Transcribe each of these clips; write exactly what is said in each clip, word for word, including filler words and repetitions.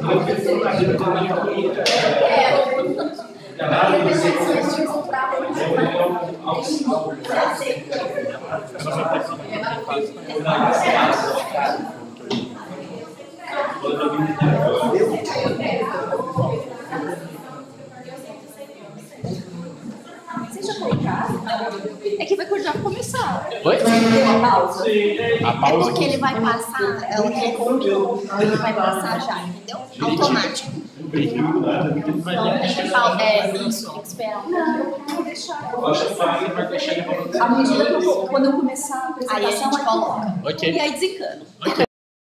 Você já foi em casa? É que vai já começar. Oi? A pausa. A pausa? É porque ele vai passar, é o telecontrole. Ele vai passar já, entendeu? Automático. Então, tem que falar, é, isso, tem que esperar um pouquinho. Não, deixar. À medida que eu, quando eu começar a apresentação, aí a gente coloca. Ok. E aí desencana. Ok.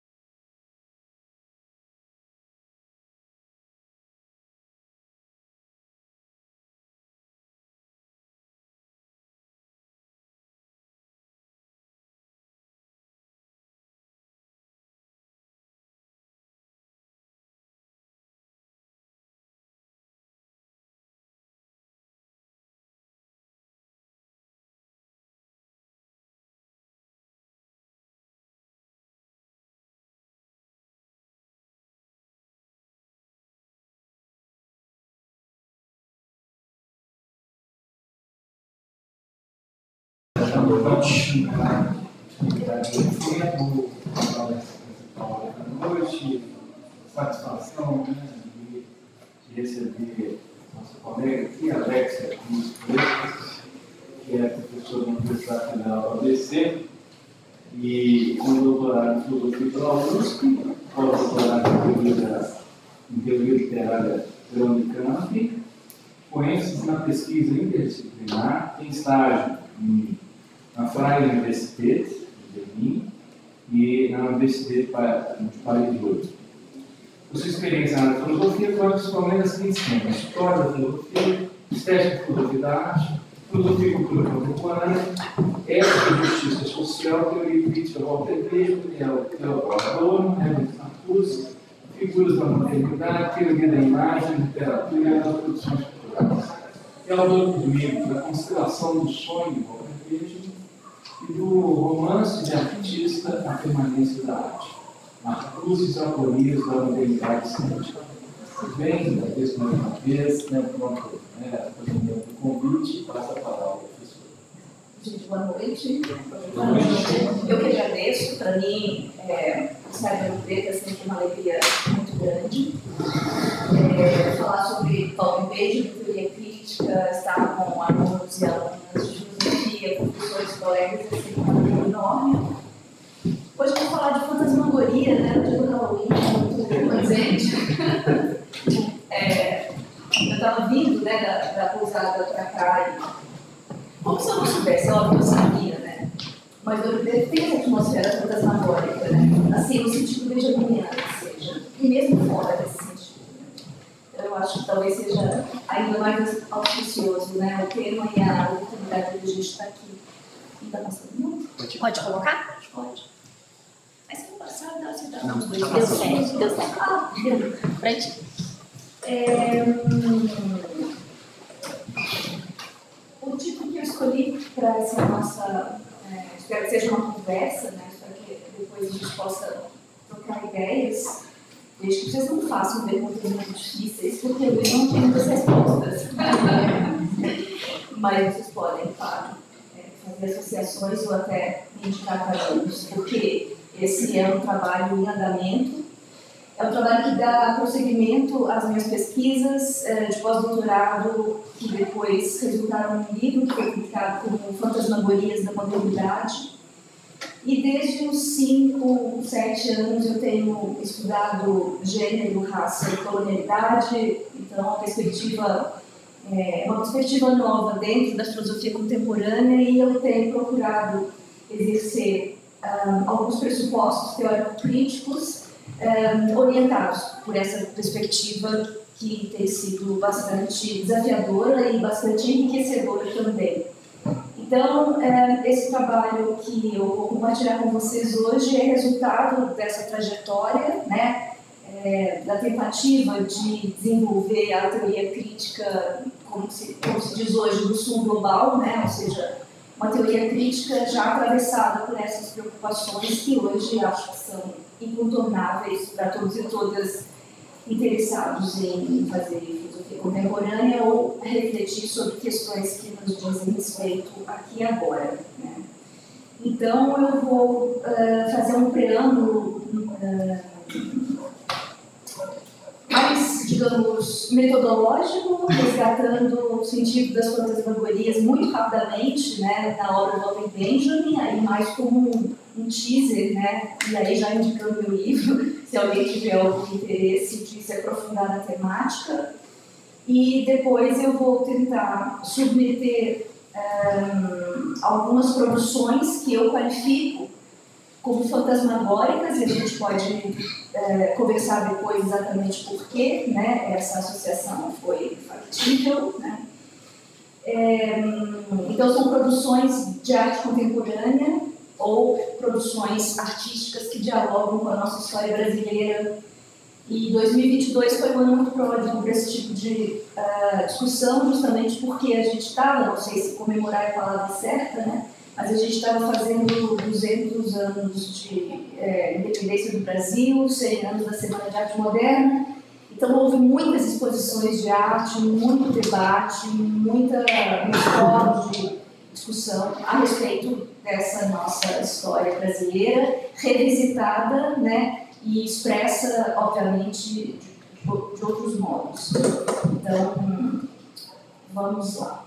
Boa noite. Boa noite. Satisfação, né, de, de receber nossa colega aqui, Alexia Cruz Freitas, que é professora da Universidade Federal da U A B C e com doutorado em filosofia pela U S P, pós-doutorado em teoria literária pela Unicamp, com ênfase na pesquisa interdisciplinar, tem estágio em na Freie Universität de Berlim e na Universidade de Paris oito. A sua experiência na filosofia foi principalmente nas seguintes temas: história da filosofia, estética e filosofia da arte, filosofia e cultura contemporânea, ética e justiça social, teoria e crítica Walter Benjamin, Theodor Adorno, Herbert Marcuse, figuras da modernidade, teoria da imagem, literatura e as produções culturais. É autor do livro A Constelação do Sonho, de Walter Benjamin, e do romance de artista A Permanência da Arte, Marcuse e Aporias da Modernidade Científica. Bem, da vez mais uma vez, né, pronto, né, fazendo o convite, passa a palavra, professor. Gente, boa noite. Boa noite. Eu que agradeço. Para mim, é, o Cérebro Preto é sempre uma alegria muito grande. É, falar sobre Walter Benjamin, teoria crítica, estar com alunos e alunas de filosofia, professores, colegas, é sempre uma alegria enorme. Hoje eu vou falar de fantasmagoria, né, no dia do Halloween, muito presente. É, eu estava vindo, né, da, da pousada para cá e como se eu não soubesse, é óbvio que eu sabia, né? Mas eu tem essa atmosfera fantasmagórica, né? Assim, no sentido benjaminiano, que seja, e mesmo fora desse sentido. Então, eu acho que talvez seja ainda mais auspicioso, né? O tema e a oportunidade de a gente estar aqui. Ainda passando muito? Pode colocar? Pode. Mas se não passar, dá se dá. Não, deu certo, deu certo. Ah, deu. Pra ti. É, hum, o título que eu escolhi para essa nossa, é, espero que seja uma conversa, né, para que depois a gente possa trocar ideias, desde que vocês não façam perguntas muito difíceis, porque eu não tenho muitas respostas. Mas vocês podem, claro, é, fazer associações ou até me indicar para alunos, porque esse é um trabalho em andamento. É um trabalho que dá prosseguimento às minhas pesquisas é, de pós-doutorado, que depois resultaram num livro que foi publicado como Fantasmagorias da Modernidade. E desde os cinco, sete anos eu tenho estudado gênero, raça e colonialidade, então uma perspectiva, é, uma perspectiva nova dentro da filosofia contemporânea, e eu tenho procurado exercer um, alguns pressupostos teórico-críticos Um, orientados por essa perspectiva que tem sido bastante desafiadora e bastante enriquecedora também. Então, é, esse trabalho que eu vou compartilhar com vocês hoje é resultado dessa trajetória, né, é, da tentativa de desenvolver a teoria crítica, como se, como se diz hoje, do sul global, né, ou seja, uma teoria crítica já atravessada por essas preocupações que hoje acho que são incontornáveis para todos e todas interessados em fazer filosofia contemporânea ou refletir sobre questões que nos dizem respeito aqui e agora, né? Então, eu vou uh, fazer um preâmbulo uh, mais, digamos, metodológico, resgatando o sentido das fantasmagorias muito rapidamente, né, na obra do Walter Benjamin, aí mais como um, um teaser, né, e aí já indicando meu livro, se alguém tiver algum interesse de se aprofundar na temática. E depois eu vou tentar submeter um, algumas produções que eu qualifico como fantasmagóricas, e a gente pode é, conversar depois exatamente por que, né, essa associação foi factível, né? É, então, são produções de arte contemporânea ou produções artísticas que dialogam com a nossa história brasileira. E dois mil e vinte e dois foi um ano muito pródigo para esse tipo de uh, discussão, justamente porque a gente estava, não sei se comemorar é a palavra certa, né? Mas a gente estava fazendo duzentos anos de é, independência do Brasil, cem anos da Semana de Arte Moderna. Então, houve muitas exposições de arte, muito debate, muita fórum de discussão a respeito dessa nossa história brasileira, revisitada, né, e expressa, obviamente, de, de outros modos. Então, vamos lá.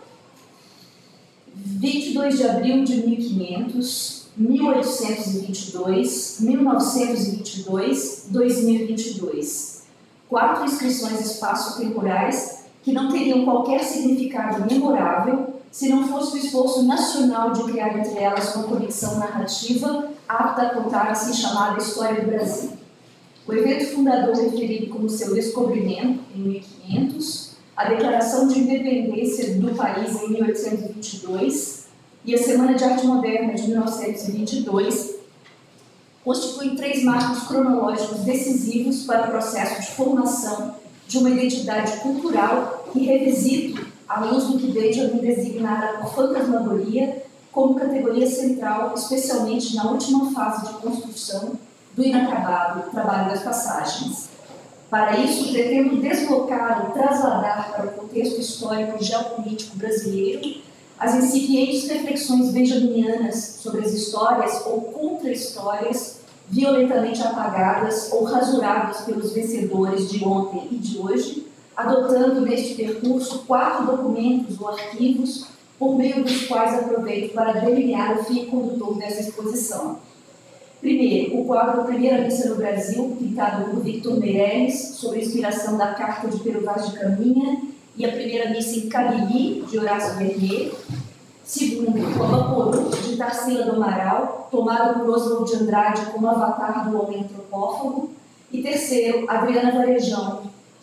vinte e dois de abril de mil e quinhentos, mil oitocentos e vinte e dois, mil novecentos e vinte e dois, dois mil e vinte e dois. Quatro inscrições espaço-temporais que não teriam qualquer significado memorável se não fosse o esforço nacional de criar entre elas uma conexão narrativa apta a contar a assim chamada História do Brasil. O evento fundador referido como seu descobrimento, em mil e quinhentos, a Declaração de Independência do país em mil oitocentos e vinte e dois e a Semana de Arte Moderna de mil novecentos e vinte e dois constituem três marcos cronológicos decisivos para o processo de formação de uma identidade cultural que revisito à luz do que Benjamin designara por fantasmagoria como categoria central, especialmente na última fase de construção do inacabado Trabalho das Passagens. Para isso, pretendo deslocar e trasladar para o contexto histórico e geopolítico brasileiro as incipientes reflexões benjaminianas sobre as histórias ou contra-histórias violentamente apagadas ou rasuradas pelos vencedores de ontem e de hoje, adotando neste percurso quatro documentos ou arquivos por meio dos quais aproveito para delinear o fio condutor dessa exposição. Primeiro, o quadro Primeira Missa no Brasil, pintado por Victor Meirelles, sob a inspiração da Carta de Pero Vaz de Caminha e a Primeira Missa em Cariri, de Horácio Vernet. Segundo, o Vaporu, de Tarsila do Amaral, tomado por Oswald de Andrade como avatar do homem antropófago. E terceiro, Adriana Varejão,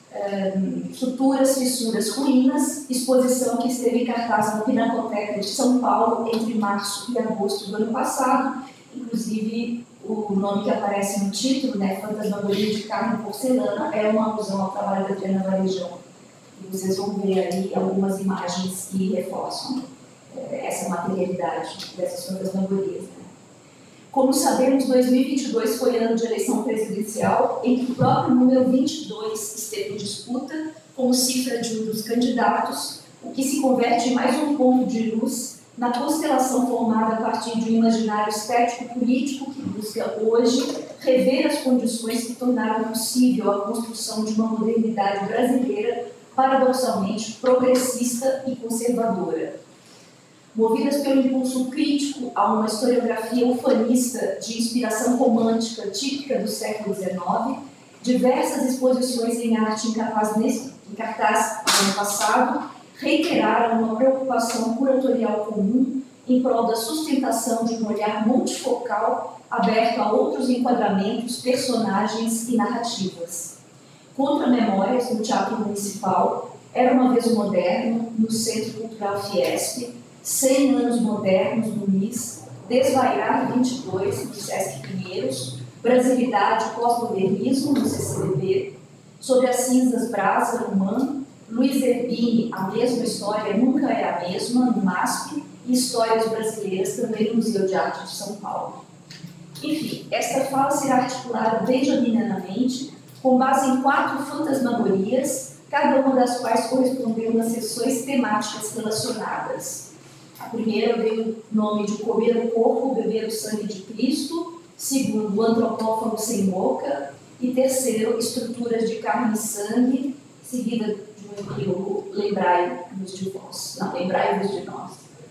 um, Suturas, Fissuras, Ruínas, exposição que esteve em cartaz na Pinacoteca de São Paulo entre março e agosto do ano passado. Inclusive, o nome que aparece no título, né, Fantasmagoria de Carne e Porcelana, é uma alusão ao trabalho da Adriana Varejão. E vocês vão ver ali algumas imagens que reforçam é, essa materialidade dessas fantasmagorias. Né? Como sabemos, dois mil e vinte e dois foi ano de eleição presidencial, em que o próprio número vinte e dois esteve em disputa como cifra de um dos candidatos, o que se converte em mais um ponto de luz na constelação formada a partir de um imaginário estético-político que busca hoje rever as condições que tornaram possível a construção de uma modernidade brasileira paradoxalmente progressista e conservadora. Movidas pelo impulso crítico a uma historiografia ufanista de inspiração romântica típica do século dezenove, diversas exposições em arte em cartaz, em cartaz no ano passado reiteraram uma preocupação curatorial comum em prol da sustentação de um olhar multifocal aberto a outros enquadramentos, personagens e narrativas. Contra Memórias, no Teatro Municipal, Era uma Vez o Moderno, no Centro Cultural Fiesp, cem anos modernos no M I S, Desvairar vinte e dois, no Sesc Pinheiros, Brasilidade e Pós-Modernismo, no C C B B, Sobre as Cinzas Brasa, Humano, Luiz Erbini, A Mesma História Nunca é a Mesma, no MASP, e Histórias Brasileiras, também no Museu de Arte de São Paulo. Enfim, esta fala será articulada benjaminianamente com base em quatro fantasmagorias, cada uma das quais correspondeu nas sessões temáticas relacionadas. A primeira veio o nome de Comer o Corpo, Beber o Sangue de Cristo, segundo, o Antropófago Sem Boca, e terceiro, Estruturas de Carne e Sangue, seguida de um epílogo, Lembrai-vos de vós. Não, Lembrai-vos de nós.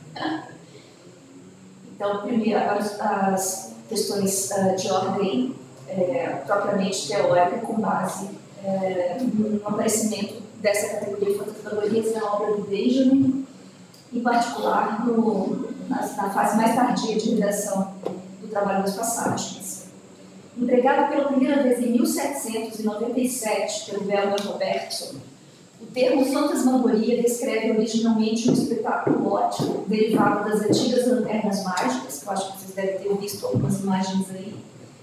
Então, primeiro, agora as questões uh, de ordem é, propriamente teórica, com base é, no aparecimento dessa categoria de fantasmagorias na obra do Benjamin, em particular no, na, na fase mais tardia de redação do trabalho das passagens. Empregado pela primeira vez em mil setecentos e noventa e sete pelo belga Robertson, o termo fantasmagoria descreve originalmente um espetáculo óptico derivado das antigas lanternas mágicas, que eu acho que vocês devem ter visto algumas imagens aí,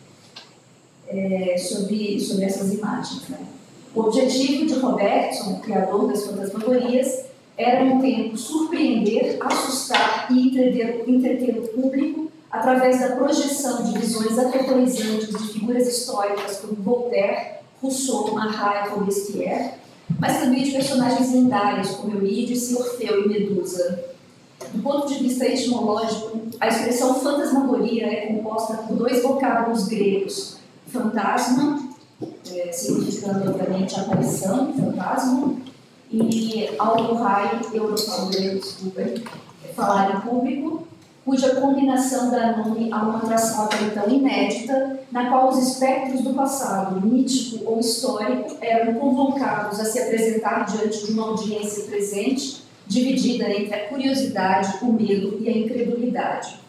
é, sobre, sobre essas imagens. Né? O objetivo de Robertson, o criador das fantasmagorias, era, no tempo, surpreender, assustar e entreter, entreter o público através da projeção de visões aterrorizantes de figuras históricas como Voltaire, Rousseau, Marat e Robespierre, mas também de personagens lendários como Eurídice, Orfeu e Medusa. Do ponto de vista etimológico, a expressão fantasmagoria é composta por dois vocábulos gregos, fantasma, é, significando obviamente aparição, fantasma, e algorai, eu não falo grego, desculpa, falar em público, cuja combinação dá nome a uma atração até então inédita, na qual os espectros do passado, mítico ou histórico, eram convocados a se apresentar diante de uma audiência presente, dividida entre a curiosidade, o medo e a incredulidade.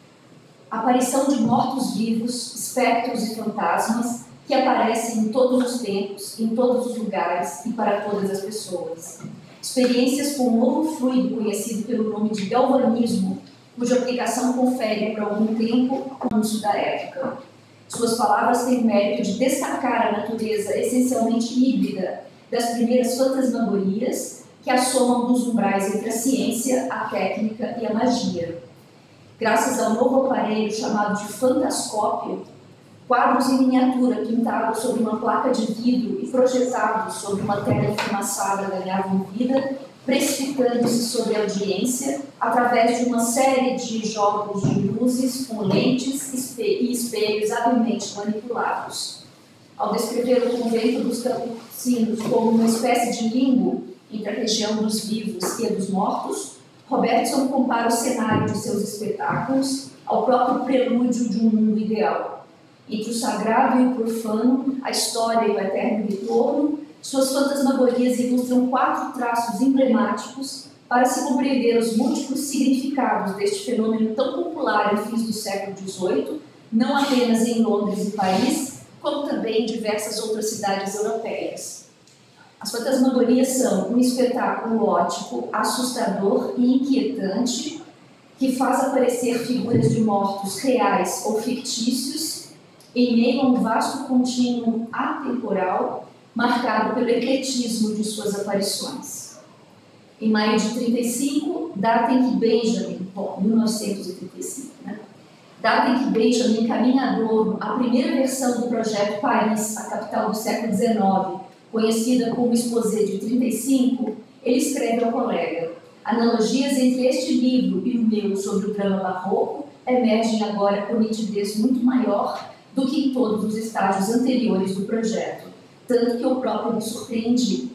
A aparição de mortos-vivos, espectros e fantasmas que aparecem em todos os tempos, em todos os lugares e para todas as pessoas. Experiências com um novo fluido conhecido pelo nome de galvanismo, cuja aplicação confere por algum tempo o uso da época. Suas palavras têm o mérito de destacar a natureza essencialmente híbrida das primeiras fantasmagorias que assomam dos umbrais entre a ciência, a técnica e a magia. Graças ao novo aparelho chamado de fantascópio, quadros em miniatura pintados sobre uma placa de vidro e projetados sobre uma tela enfumaçada ganhavam vida, precipitando-se sobre a audiência através de uma série de jogos de luzes com lentes e espelhos habilmente manipulados. Ao descrever o convento dos capucinos como uma espécie de limbo entre a região dos vivos e a dos mortos, Robertson compara o cenário de seus espetáculos ao próprio prelúdio de um mundo ideal. Entre o sagrado e o profano, a história e o eterno retorno, suas fantasmagorias ilustram quatro traços emblemáticos para se compreender os múltiplos significados deste fenômeno tão popular em fins do século dezoito, não apenas em Londres e Paris, como também em diversas outras cidades europeias. As fantasmagorias são um espetáculo óptico, assustador e inquietante, que faz aparecer figuras de mortos reais ou fictícios em meio a um vasto contínuo atemporal marcado pelo ecletismo de suas aparições. Em maio de trinta e cinco, data em que Benjamin, bom, mil novecentos e trinta e cinco, né? Data em que Benjamin encaminha a Douro a primeira versão do projeto Paris, a capital do século dezenove, conhecida como Exposé de trinta e cinco, ele escreve ao colega: analogias entre este livro e o meu sobre o drama barroco emergem agora com nitidez muito maior do que em todos os estágios anteriores do projeto, tanto que eu próprio me surpreendi.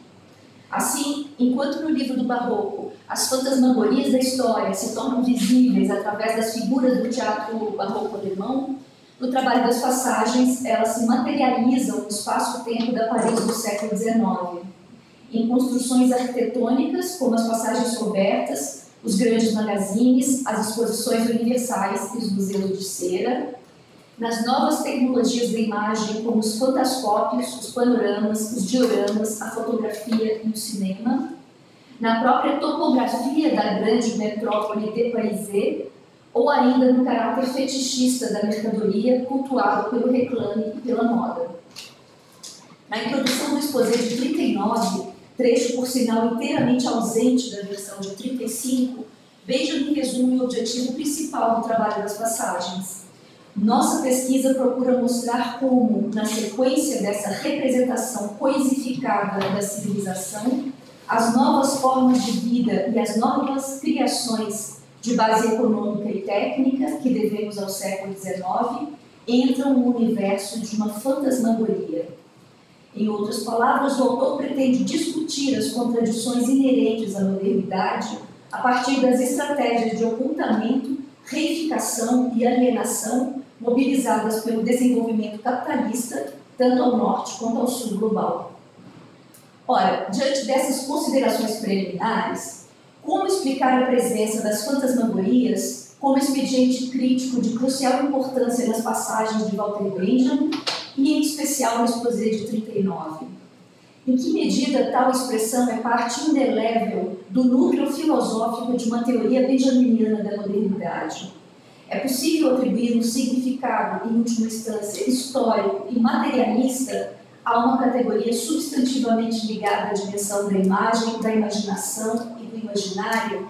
Assim, enquanto no livro do Barroco as fantasmagorias da história se tornam visíveis através das figuras do teatro barroco alemão, no trabalho das passagens elas se materializam no espaço-tempo da Paris do século dezenove, em construções arquitetônicas como as passagens cobertas, os grandes magazines, as exposições universais e os museus de cera, nas novas tecnologias da imagem, como os fantascópios, os panoramas, os dioramas, a fotografia e o cinema, na própria topografia da grande metrópole de Paris, ou ainda no caráter fetichista da mercadoria, cultuado pelo reclame e pela moda. Na introdução do Exposé de trinta e nove, trecho por sinal inteiramente ausente da versão de trinta e cinco, Benjamin resume o objetivo principal do trabalho das passagens: Nossa pesquisa procura mostrar como, na sequência dessa representação coisificada da civilização, as novas formas de vida e as novas criações de base econômica e técnica que devemos ao século dezenove entram no universo de uma fantasmagoria. Em outras palavras, o autor pretende discutir as contradições inerentes à modernidade a partir das estratégias de ocultamento, reificação e alienação mobilizadas pelo desenvolvimento capitalista, tanto ao norte quanto ao sul global. Ora, diante dessas considerações preliminares, como explicar a presença das fantasmagorias como expediente crítico de crucial importância nas passagens de Walter Benjamin e, em especial, no exposé de trinta e nove? Em que medida tal expressão é parte indelével do núcleo filosófico de uma teoria benjaminiana da modernidade? É possível atribuir um significado, em última instância, histórico e materialista a uma categoria substantivamente ligada à dimensão da imagem, da imaginação e do imaginário?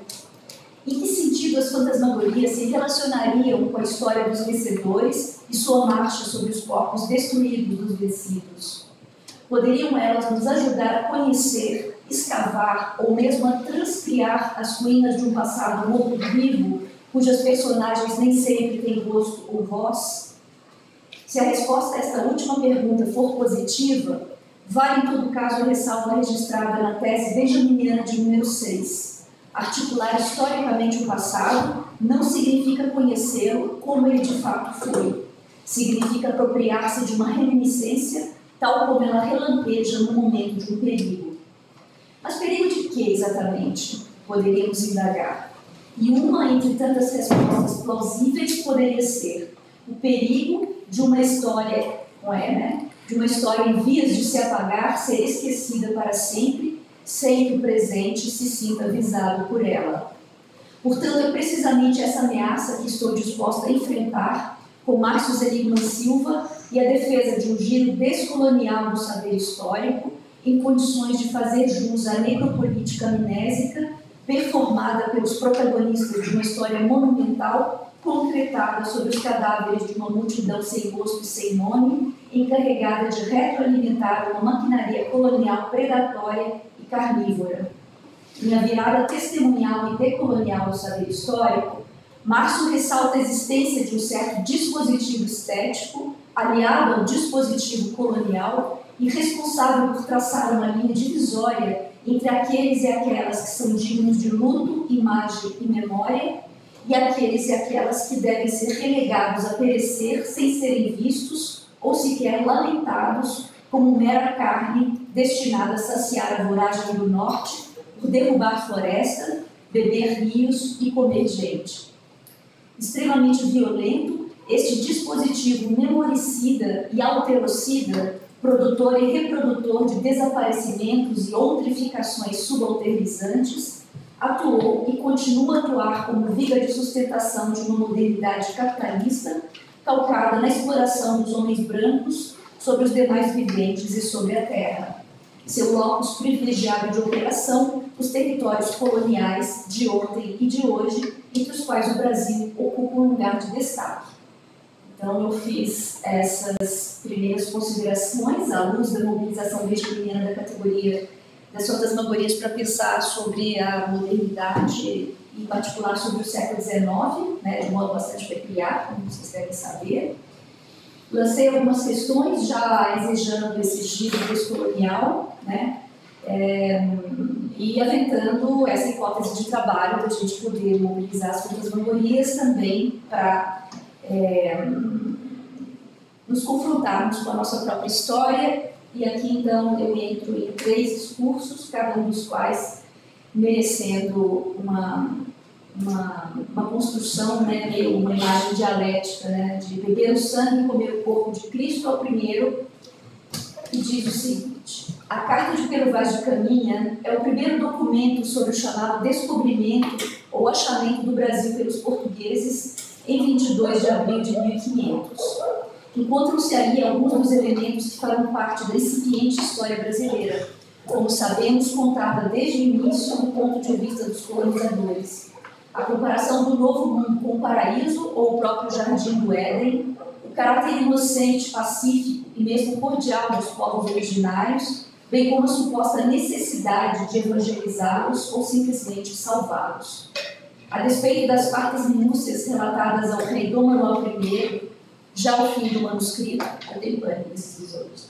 Em que sentido as fantasmagorias se relacionariam com a história dos vencedores e sua marcha sobre os corpos destruídos dos vencidos? Poderiam elas nos ajudar a conhecer, escavar ou mesmo a transcriar as ruínas de um passado morto-vivo, cujas personagens nem sempre têm rosto ou voz? Se a resposta a esta última pergunta for positiva, vale em todo caso a ressalva registrada na tese benjaminiana de número seis. Articular historicamente o passado não significa conhecê-lo como ele de fato foi. Significa apropriar-se de uma reminiscência, tal como ela relampeja no momento de um perigo. Mas perigo de que exatamente? Poderíamos indagar. E uma entre tantas respostas plausíveis poderia ser o perigo de uma história, não é, né? De uma história em vias de se apagar, ser esquecida para sempre, sem que o presente se sinta avisado por ela. Portanto, é precisamente essa ameaça que estou disposta a enfrentar com Márcio Zeligman Silva e a defesa de um giro descolonial do saber histórico em condições de fazer jus à necropolítica amnésica performada pelos protagonistas de uma história monumental concretada sobre os cadáveres de uma multidão sem rosto e sem nome, encarregada de retroalimentar uma maquinaria colonial predatória e carnívora. Em A Virada Testemunhal e Decolonial do Saber Histórico, Márcio ressalta a existência de um certo dispositivo estético aliado ao dispositivo colonial e responsável por traçar uma linha divisória entre aqueles e aquelas que são dignos de luto, imagem e memória, e aqueles e aquelas que devem ser relegados a perecer sem serem vistos ou sequer lamentados como mera carne destinada a saciar a voragem do norte por derrubar floresta, beber rios e comer gente. Extremamente violento, este dispositivo memoricida e alterocida, produtor e reprodutor de desaparecimentos e outrificações subalternizantes, atuou e continua a atuar como viga de sustentação de uma modernidade capitalista calcada na exploração dos homens brancos sobre os demais viventes e sobre a terra. Seu locus privilegiado de operação, os territórios coloniais de ontem e de hoje, entre os quais o Brasil ocupa um lugar de destaque. Então, eu fiz essas primeiras considerações à luz da mobilização benjaminiana da categoria das fantasmagorias para pensar sobre a modernidade, em particular sobre o século dezenove, né, de modo bastante peculiar, como vocês devem saber. Lancei algumas questões já exejando esse giro descolonial, né, é, e aventando essa hipótese de trabalho da gente poder mobilizar as fantasmagorias também para é, nos confrontarmos com a nossa própria história. E aqui, então, eu entro em três discursos, cada um dos quais merecendo uma, uma, uma construção, né, meio uma imagem dialética, né, de beber o sangue e comer o corpo de Cristo ao primeiro, e diz o seguinte: a Carta de Pero Vaz de Caminha é o primeiro documento sobre o chamado descobrimento ou achamento do Brasil pelos portugueses em vinte e dois de abril de mil e quinhentos. Encontram-se ali alguns dos elementos que farão parte da incipiente história brasileira, como sabemos, contada desde o início do ponto de vista dos colonizadores. A comparação do novo mundo com o paraíso ou o próprio jardim do Éden, o caráter inocente, pacífico e mesmo cordial dos povos originários, bem como a suposta necessidade de evangelizá-los ou simplesmente salvá-los. A despeito das fartas minúcias relatadas ao rei Dom Manuel primeiro, já ao fim do manuscrito, eu tenho pânico desses tesouros.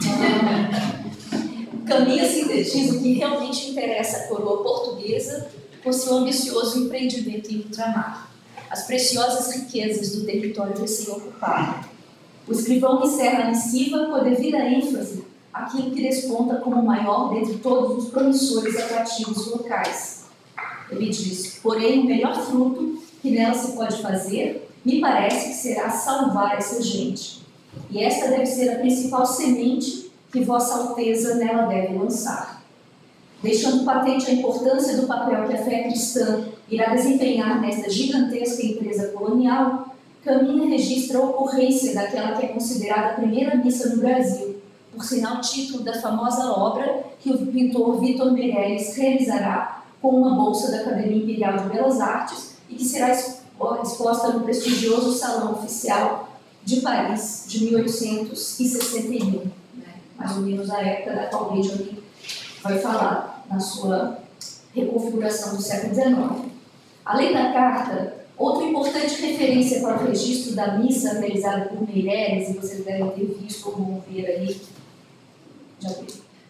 Caminha sintetiza o que realmente interessa à coroa portuguesa com seu ambicioso empreendimento em ultramar, as preciosas riquezas do território recém-ocupado. O escrivão encerra a missiva com a devida ênfase aquilo que desponta como o maior dentre todos os promissores atrativos locais. Ele diz, porém, o melhor fruto que nela se pode fazer, me parece que será salvar essa gente. E esta deve ser a principal semente que Vossa Alteza nela deve lançar. Deixando patente a importância do papel que a fé cristã irá desempenhar nesta gigantesca empresa colonial, Caminha registra a ocorrência daquela que é considerada a primeira missa no Brasil, por sinal título da famosa obra que o pintor Vitor Meirelles realizará com uma bolsa da Academia Imperial de Belas Artes e que será exposta no prestigioso Salão Oficial de Paris de mil oitocentos e sessenta e um, né? Mais ou menos a época da qual Benjamin vai falar na sua reconfiguração do século dezenove. Além da carta, outra importante referência para o registro da missa realizada por Meirelles, e vocês devem ter visto ou vão ver aí, já vi,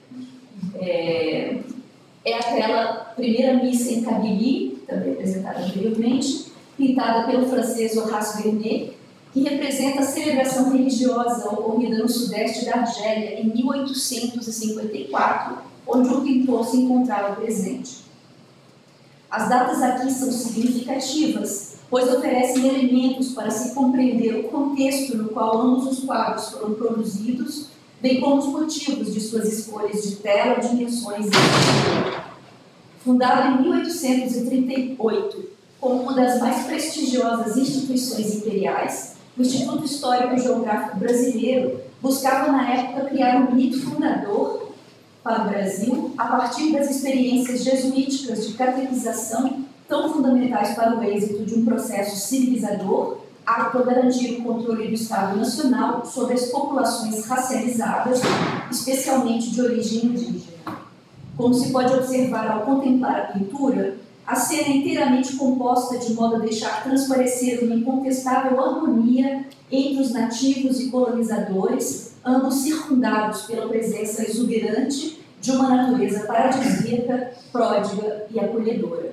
é, é aquela primeira missa em Kabylie, também apresentada anteriormente, pintada pelo francês Horace Vernet, que representa a celebração religiosa ocorrida no sudeste da Argélia em mil oitocentos e cinquenta e quatro, onde o pintor se encontrava presente. As datas aqui são significativas, pois oferecem elementos para se compreender o contexto no qual ambos os quadros foram produzidos, bem como os motivos de suas escolhas de tela, dimensões e estilo. Fundado em mil oitocentos e trinta e oito como uma das mais prestigiosas instituições imperiais, o Instituto Histórico e Geográfico Brasileiro buscava na época criar um mito fundador para o Brasil a partir das experiências jesuíticas de catequização tão fundamentais para o êxito de um processo civilizador, apto a garantir o controle do Estado Nacional sobre as populações racializadas, especialmente de origem indígena. Como se pode observar ao contemplar a pintura, a cena é inteiramente composta de modo a deixar transparecer uma incontestável harmonia entre os nativos e colonizadores, ambos circundados pela presença exuberante de uma natureza paradisíaca, pródiga e acolhedora.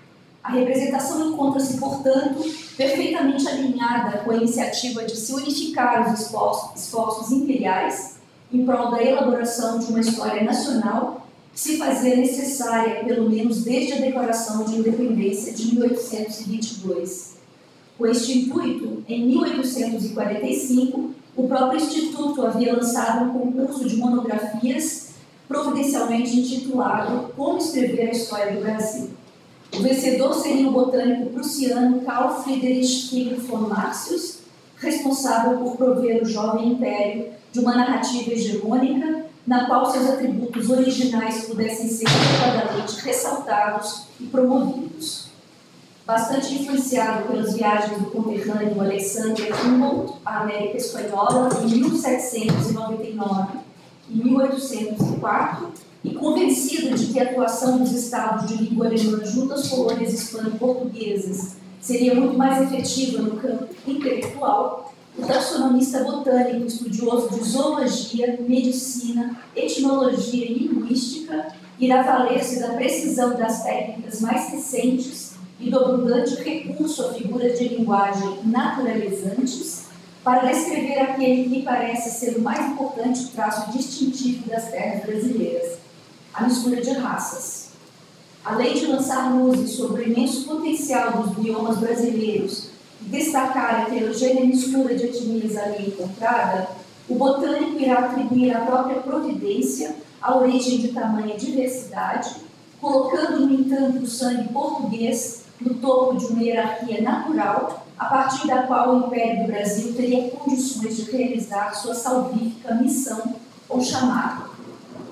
A representação encontra-se, portanto, perfeitamente alinhada com a iniciativa de se unificar os esforços, esforços imperiais em prol da elaboração de uma história nacional que se fazia necessária, pelo menos desde a Declaração de Independência de mil oitocentos e vinte e dois. Com este intuito, em mil oitocentos e quarenta e cinco, o próprio Instituto havia lançado um concurso de monografias providencialmente intitulado Como Escrever a História do Brasil. O vencedor seria o botânico prussiano Carl Friedrich Friedrich von Martius, responsável por prover o jovem império de uma narrativa hegemônica na qual seus atributos originais pudessem ser adequadamente ressaltados e promovidos. Bastante influenciado pelas viagens do conterrâneo Alexander Humboldt à América Espanhola em mil setecentos e noventa e nove e mil oitocentos e quatro, e convencido de que a atuação dos estados de língua alemã junto às colônias hispano-portuguesas seria muito mais efetiva no campo intelectual, o taxonomista botânico, estudioso de zoologia, medicina, etnologia e linguística, irá valer-se da precisão das técnicas mais recentes e do abundante recurso a figuras de linguagem naturalizantes para descrever aquele que me parece ser o mais importante traço distintivo das terras brasileiras, a mistura de raças. Além de lançar luzes sobre o imenso potencial dos biomas brasileiros e destacar a heterogênea mistura de etnias ali encontrada, o botânico irá atribuir a própria providência a origem de tamanha diversidade, colocando, no entanto, o sangue português no topo de uma hierarquia natural, a partir da qual o Império do Brasil teria condições de realizar sua salvífica missão ou chamado.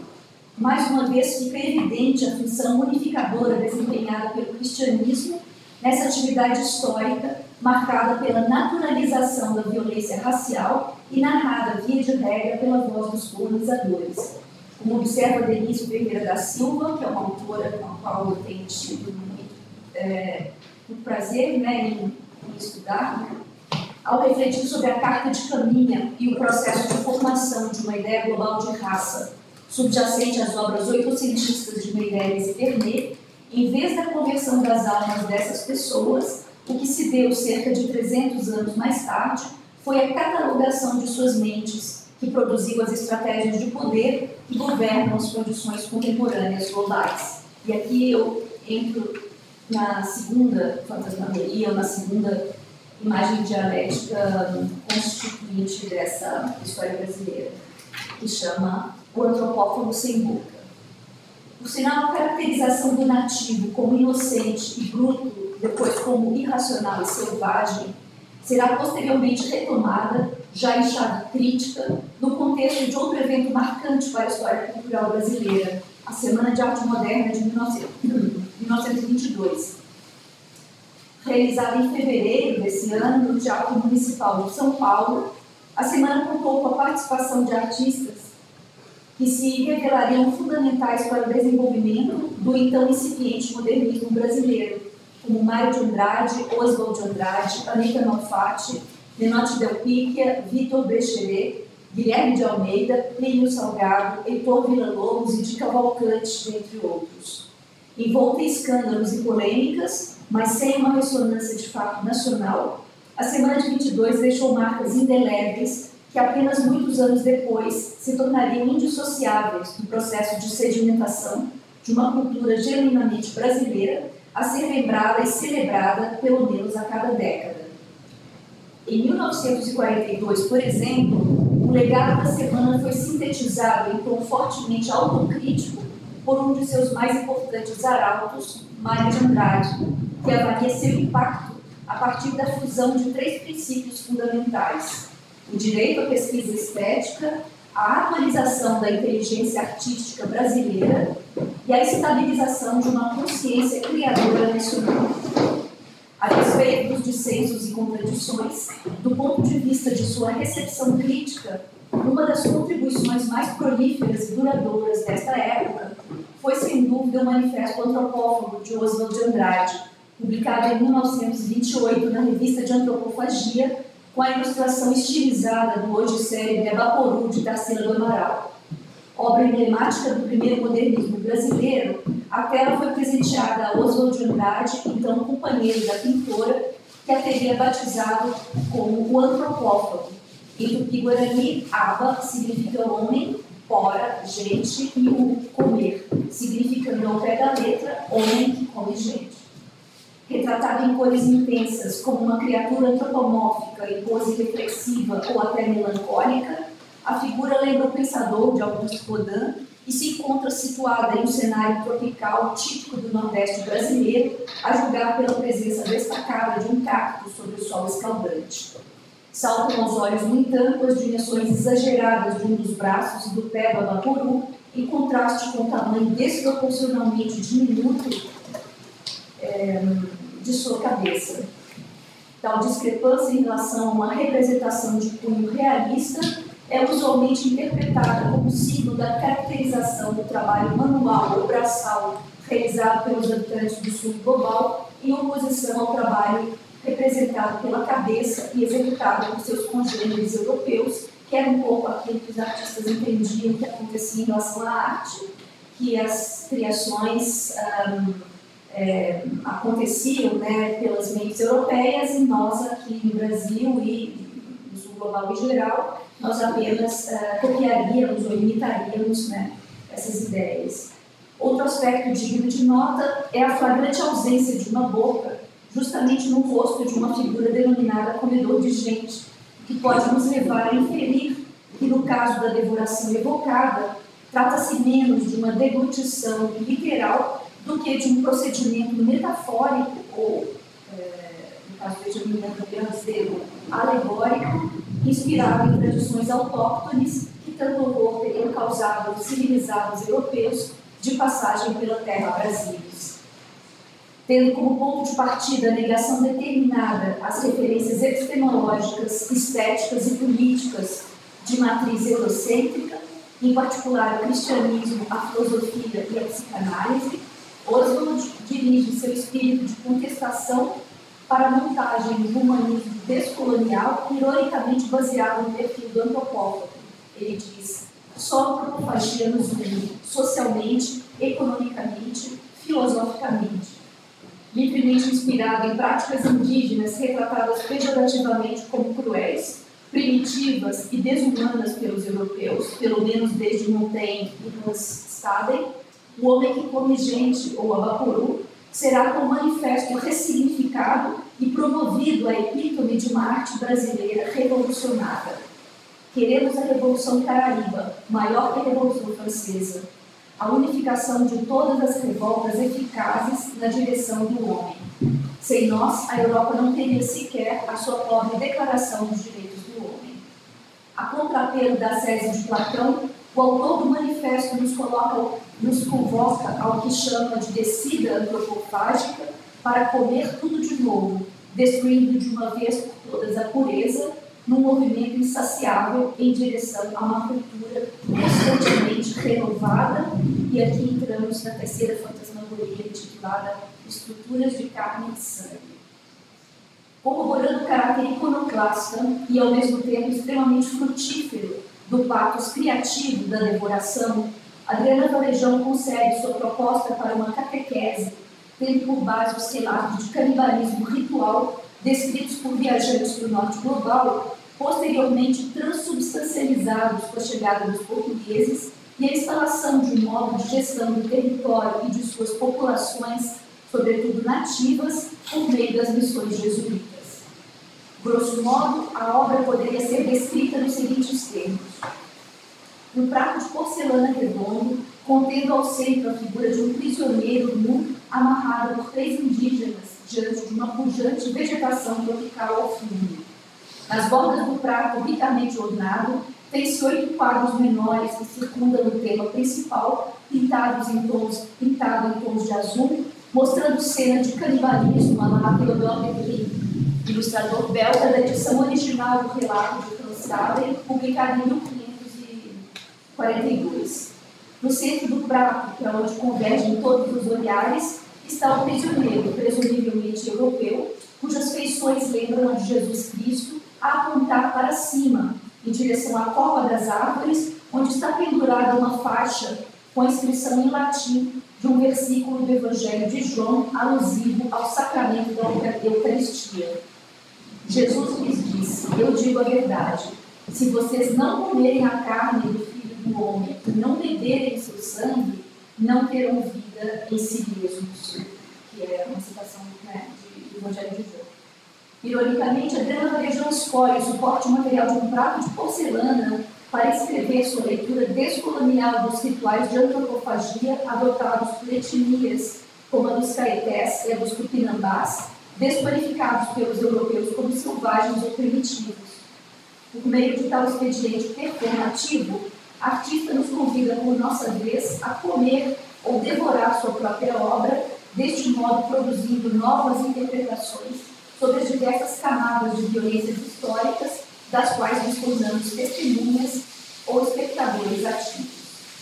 Mais uma vez fica evidente a função unificadora desempenhada pelo cristianismo nessa atividade histórica marcada pela naturalização da violência racial e narrada, via de regra, pela voz dos colonizadores. Como observa Denise Ferreira da Silva, que é uma autora com a qual eu tenho tido muito, é, muito prazer, né, em, em estudar, né? Ao refletir sobre a Carta de Caminha e o processo de formação de uma ideia global de raça, subjacente às obras oitocentistas de Meirelles e Vernet, em vez da conversão das almas dessas pessoas, o que se deu cerca de trezentos anos mais tarde foi a catalogação de suas mentes, que produziu as estratégias de poder que governam as condições contemporâneas globais. E aqui eu entro na segunda fantasmagoria, ou na segunda imagem dialética constituinte dessa história brasileira, que chama o antropófago sem boca. Por sinal, a caracterização do nativo como inocente e bruto, depois como irracional e selvagem, será posteriormente retomada, já em chave crítica, no contexto de outro evento marcante para a história cultural brasileira, a Semana de Arte Moderna de mil novecentos e vinte e dois. Realizada em fevereiro desse ano no Teatro Municipal de São Paulo, a semana contou com a participação de artistas que se revelariam fundamentais para o desenvolvimento do então incipiente modernismo brasileiro, como Mário de Andrade, Oswald de Andrade, Anita Malfatti, Menotti Del Picchia, Vitor Brecheret, Guilherme de Almeida, Plínio Salgado, Heitor Villa-Lobos e de Cavalcante, entre outros. Envolta em escândalos e polêmicas, mas sem uma ressonância de fato nacional, a Semana de vinte e dois deixou marcas indeléveis que apenas muitos anos depois se tornariam indissociáveis do processo de sedimentação de uma cultura genuinamente brasileira a ser lembrada e celebrada pelo menos a cada década. Em mil novecentos e quarenta e dois, por exemplo, o legado da semana foi sintetizado em tom fortemente autocrítico por um de seus mais importantes arautos, Mário de Andrade, que avalia seu impacto a partir da fusão de três princípios fundamentais: o direito à pesquisa estética, a atualização da inteligência artística brasileira e a estabilização de uma consciência criadora nacional. A despeito dos dissensos e contradições, do ponto de vista de sua recepção crítica, uma das contribuições mais prolíferas e duradouras desta época foi, sem dúvida, o Manifesto Antropófago de Oswald de Andrade, publicado em mil novecentos e vinte e oito na Revista de Antropofagia, com a ilustração estilizada do hoje célebre Abaporu de Tarsila do Amaral. Obra emblemática do primeiro modernismo brasileiro, a tela foi presenteada a Oswald de Andrade, então companheiro da pintora, que a teria batizado como o antropófago. Em Tupi-Guarani, aba significa homem, pora, gente, e o comer, significando ao pé da letra, homem que come gente. Retratado em cores intensas, como uma criatura antropomórfica em pose reflexiva ou até melancólica, a figura lembra o pensador de Auguste Rodin e se encontra situada em um cenário tropical típico do Nordeste brasileiro, a julgar pela presença destacada de um cacto sobre o sol escaldante. Saltam aos olhos, no entanto, as dimensões exageradas de um dos braços e do pé do Abaporu, em contraste com o tamanho desproporcionalmente diminuto é, de sua cabeça. Tal discrepância em relação a uma representação de cunho realista é usualmente interpretada como símbolo da caracterização do trabalho manual ou braçal realizado pelos habitantes do sul global em oposição ao trabalho representado pela cabeça e executado por seus congêneres europeus, que era um pouco aquilo que os artistas entendiam que acontecia em relação à arte, que as criações um, é, aconteciam, né, pelas mentes europeias, e nós aqui no Brasil e no sul global em geral, nós apenas uh, copiaríamos ou imitaríamos, né, essas ideias. Outro aspecto digno de nota é a flagrante ausência de uma boca, justamente no rosto de uma figura denominada comedor de gente, que pode nos levar a inferir que, no caso da devoração evocada, trata-se menos de uma deglutição literal do que de um procedimento metafórico, ou, é, no caso de Benjamin Francisco, alegórico, inspirado em tradições autóctones que tanto horror teriam causado aos civilizados europeus de passagem pela terra brasileiros. tendo como ponto de partida a negação determinada às referências epistemológicas, estéticas e políticas de matriz eurocêntrica, em particular o cristianismo, a filosofia e a psicanálise, Oswald dirige seu espírito de contestação para a montagem do humanismo descolonial, ironicamente baseado no perfil do antropólogo. Ele diz: só a antropofagia nos une, socialmente, economicamente, filosoficamente. Livremente inspirado em práticas indígenas retratadas pejorativamente como cruéis, primitivas e desumanas pelos europeus, pelo menos desde Montaigne e Hans Staden, o homem que come gente, ou Abaporu, será com manifesto ressignificado e promovido à epítome de uma arte brasileira revolucionada. Queremos a Revolução Caraíba, maior que a Revolução Francesa, a unificação de todas as revoltas eficazes na direção do homem. Sem nós, a Europa não teria sequer a sua pobre Declaração dos Direitos do Homem. A contrapelo da tese de Platão, o autor do manifesto nos, coloca, nos convoca ao que chama de descida antropofágica para comer tudo de novo, destruindo de uma vez por todas a pureza, num movimento insaciável em direção a uma cultura constantemente renovada. E aqui entramos na terceira fantasmagoria, intitulada Estruturas de Carne e Sangue. Corroborando o caráter iconoclasta e, ao mesmo tempo, extremamente frutífero do patos criativo da devoração, Adriana Varejão concebe sua proposta para uma catequese, tendo por base os relatos de canibalismo ritual descritos por viajantes do norte global, posteriormente transubstancializados com a chegada dos portugueses e a instalação de um modo de gestão do território e de suas populações, sobretudo nativas, por meio das missões jesuítas. Grosso modo, a obra poderia ser descrita nos seguintes termos: um prato de porcelana redondo, contendo ao centro a figura de um prisioneiro nu amarrado por três indígenas diante de uma pujante vegetação tropical ao fundo. Nas bordas do prato, ricamente ornado, tem-se oito quadros menores que circundam o tema principal, pintados em tons, pintado em tons de azul, mostrando cena de canibalismo à la Theodore Debris, ilustrador belga da edição original do relato de Hans Staden, publicado em mil quinhentos e quarenta e dois. No centro do prato, que é onde convergem todos os olhares, está o prisioneiro, presumivelmente europeu, cujas feições lembram a de Jesus Cristo, a apontar para cima, em direção à copa das árvores, onde está pendurada uma faixa com a inscrição em latim de um versículo do Evangelho de João, alusivo ao sacramento da Eucaristia. Jesus lhes disse: eu digo a verdade, se vocês não comerem a carne do Filho do Homem e não beberem seu sangue, não terão vida em si mesmos, que é uma citação, né, do Evangelho de João. Ironicamente, Adriana Varejão escolhe o suporte material de um prato de porcelana para escrever sua leitura descolonial dos rituais de antropofagia adotados por etnias como a dos caetés e a dos tupinambás, desqualificados pelos europeus como selvagens ou primitivos. Por meio de tal expediente performativo, a artista nos convida, por nossa vez, a comer ou devorar sua própria obra, deste modo produzindo novas interpretações sobre as diversas camadas de violências históricas, das quais nos tornamos testemunhas ou espectadores ativos.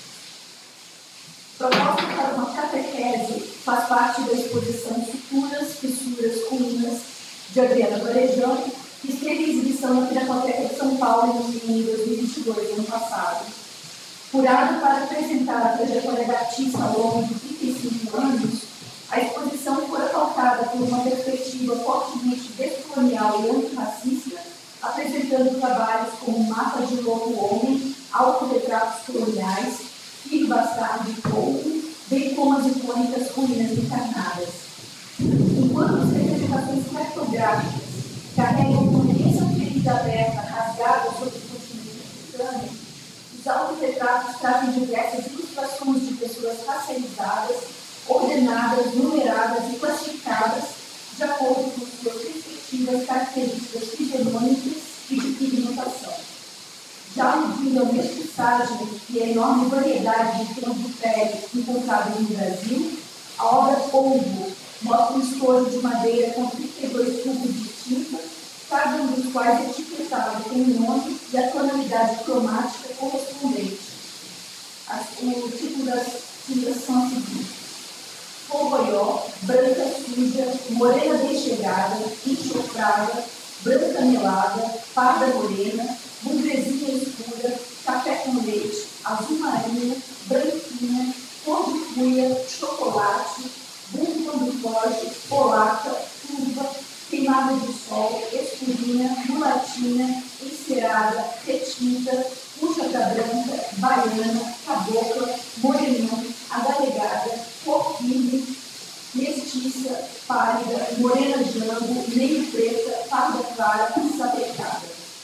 Proposta para uma catequese faz parte da exposição Suturas, Fissuras, Ruínas, de Adriana Varejão, que esteve em exibição na Pinacoteca de São Paulo em dois mil e vinte e dois, ano passado. Curado para apresentar a trajetória da artista ao longo de trinta e cinco anos, a exposição foi pautada por uma perspectiva fortemente descolonial e antirracista, apresentando trabalhos como Mapa de Louco Homem, Autorretratos Coloniais, Filho Bastardo de Couto, bem como as icônicas Ruínas Encarnadas. Enquanto as representações cartográficas carregam uma imensa ferida aberta rasgada sobre o continente africano, os autorretratos trazem diversas ilustrações de pessoas racializadas, ordenadas, numeradas e classificadas de acordo com suas respectivas características fisionômicas e de pigmentação. Já aludindo à mestiçagem e à enorme variedade de tons de pele encontrados no Brasil, a obra Polvo, mostra um estojo de madeira com trinta e dois tubos de tinta, cada um dos quais etiquetado com o nome e a tonalidade cromática correspondente. As, o tipo das tintas são as seguintes: polvoió, branca suja, morena bem chegada, enxofrada, branca melada, parda morena, burguesinha escura, café com leite, azul marinho, branquinha, cor de cuia, chocolate, bumbo do foge, polaca, turva, queimada de sol, escurinha, mulatinha, encerada, retinta, puxa-da branca, baiana, cabocla, morenão, agalegada, cor firme, mestiça, pálida, morena jambo, meio preta, parda clara e sapecada.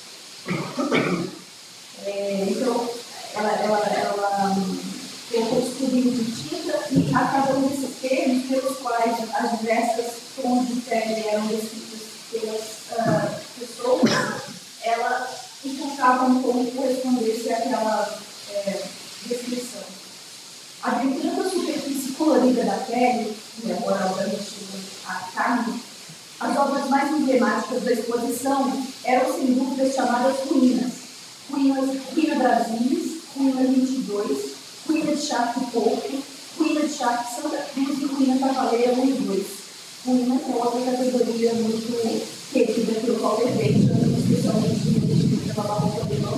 É, então, ela, ela, ela colocou os tubinhos de tinta e a cada um desses termos pelos quais as diversas tons de pele eram descritas pelas uh, pessoas, ela encontrava um tom que correspondesse àquela é, descrição. Adentrando a superfície colorida da pele, e agora obviamente a carne, as obras mais emblemáticas da exposição eram sem dúvida chamadas ruínas. Ruínas, Ruína Brasilis, Ruína vinte e dois, Ruína de Charque Porto, Ruína de Charque Santa Cruz e Ruína Cavaleira um e dois. Ruína é outra categoria muito querida pelo Walter Benjamin, especialmente no da Barroca Alemã.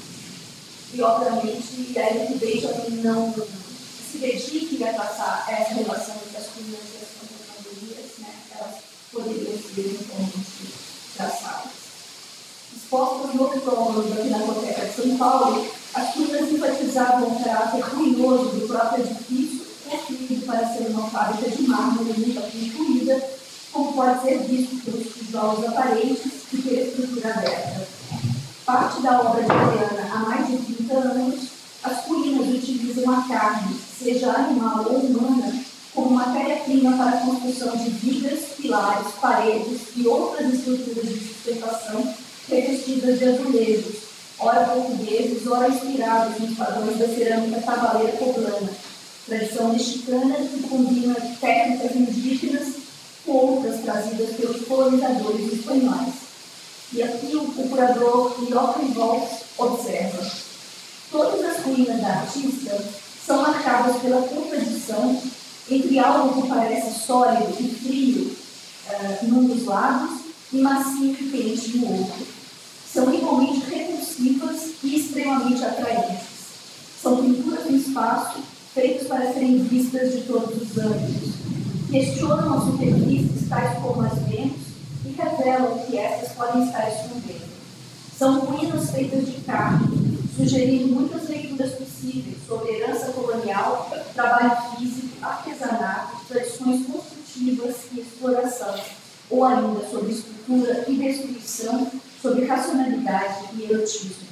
E, obviamente, aí o Benjamin não se dedique a traçar essa relação entre as ruínas e as categorias, né? Elas poderiam ser eventualmente traçadas. Expostas no octógono da Pinacoteca de São Paulo, as ruínas enfatizavam o caráter ruinoso do próprio edifício, construído para ser uma fábrica de mármore muito construída, como pode ser visto pelos tijolos aparentes e pela estrutura aberta. Parte da obra de Adriana há mais de trinta anos, as ruínas utilizam a carne, seja animal ou humana, como matéria-prima para a construção de vigas, pilares, paredes e outras estruturas de sustentação revestidas de azulejos, ora portugueses, ora inspirados nos padrões da cerâmica cavaleira poblana, tradição mexicana que combina técnicas indígenas com outras trazidas pelos colonizadores espanhóis. E aqui o procurador Jochen Wolf observa: todas as ruínas da artista são marcadas pela contradição entre algo que parece sólido e frio uh, num dos lados e macio e quente no outro. São igualmente repulsivas e extremamente atraentes. São pinturas no espaço, feitas para serem vistas de todos os ângulos. Questionam as superfícies tais como as vemos e revelam que essas podem estar escondendo. São ruínas feitas de carne, sugerindo muitas leituras possíveis sobre herança colonial, trabalho físico, artesanato, tradições construtivas e exploração, ou ainda sobre estrutura e destruição, sobre racionalidade e erotismo.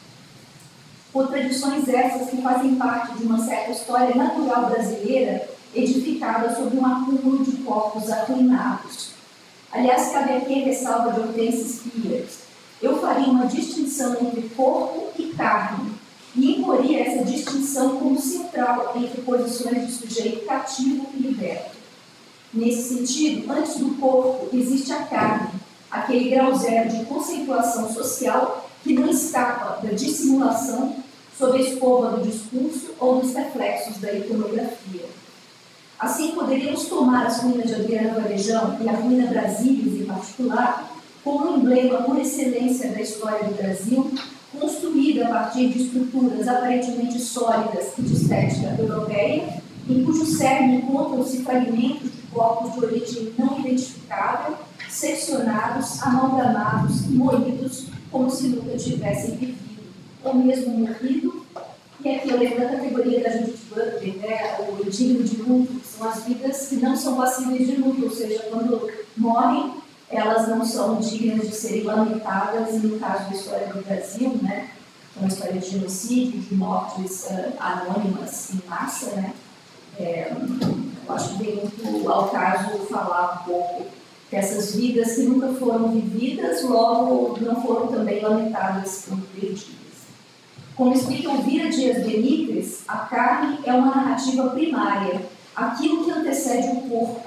Por tradições essas que fazem parte de uma certa história natural brasileira, edificada sobre um acúmulo de corpos arruinados. Aliás, cabe aqui a ressalva de Hortense Spears. Eu faria uma distinção entre corpo e carne, e imporia essa distinção como central entre posições de sujeito cativo e liberto. Nesse sentido, antes do corpo existe a carne, aquele grau zero de conceituação social que não escapa da dissimulação sob a escova do discurso ou dos reflexos da iconografia. Assim, poderíamos tomar as ruínas de Adriana Varejão e a ruína Brasilis, em particular, como um emblema por excelência da história do Brasil, construída a partir de estruturas aparentemente sólidas e de estética europeia, em cujo cerne encontram-se fragmentos de corpos de origem não identificável, seccionados, amalgamados e moídos como se nunca tivessem vivido, ou mesmo morrido. E aqui eu lembro da categoria da Judith Butler, né, o digno de luto, que são as vidas que não são passíveis de luto, ou seja, quando morrem, elas não são dignas de serem lamentadas, e no caso da história do Brasil, né, uma história de genocídio, de mortes uh, anônimas em massa, né, é, eu acho que vem muito ao caso falar um pouco dessas vidas que nunca foram vividas, logo não foram também lamentadas como perdidas. Como explica Elvira Dias Benítez, a carne é uma narrativa primária, aquilo que antecede o corpo,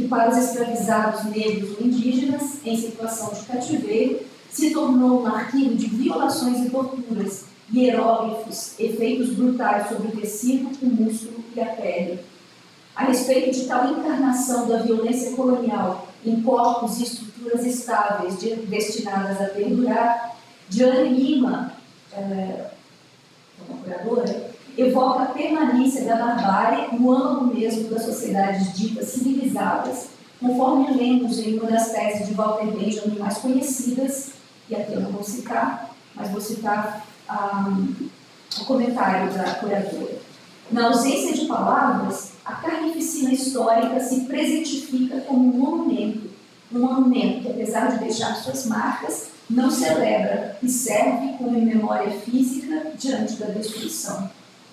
que para os escravizados negros ou indígenas em situação de cativeiro se tornou um arquivo de violações e torturas, hieróglifos, efeitos brutais sobre o tecido, o músculo e a pele. A respeito de tal encarnação da violência colonial em corpos e estruturas estáveis de, destinadas a perdurar, Diane Lima, é, uma curadora, evoca a permanência da barbárie no âmago mesmo das sociedades ditas civilizadas, conforme lemos em uma das teses de Walter Benjamin mais conhecidas, e aqui eu não vou citar, mas vou citar um, o comentário da curadora. Na ausência de palavras, a carnificina histórica se presentifica como um monumento, um monumento que, apesar de deixar suas marcas, não celebra e serve como memória física diante da destruição.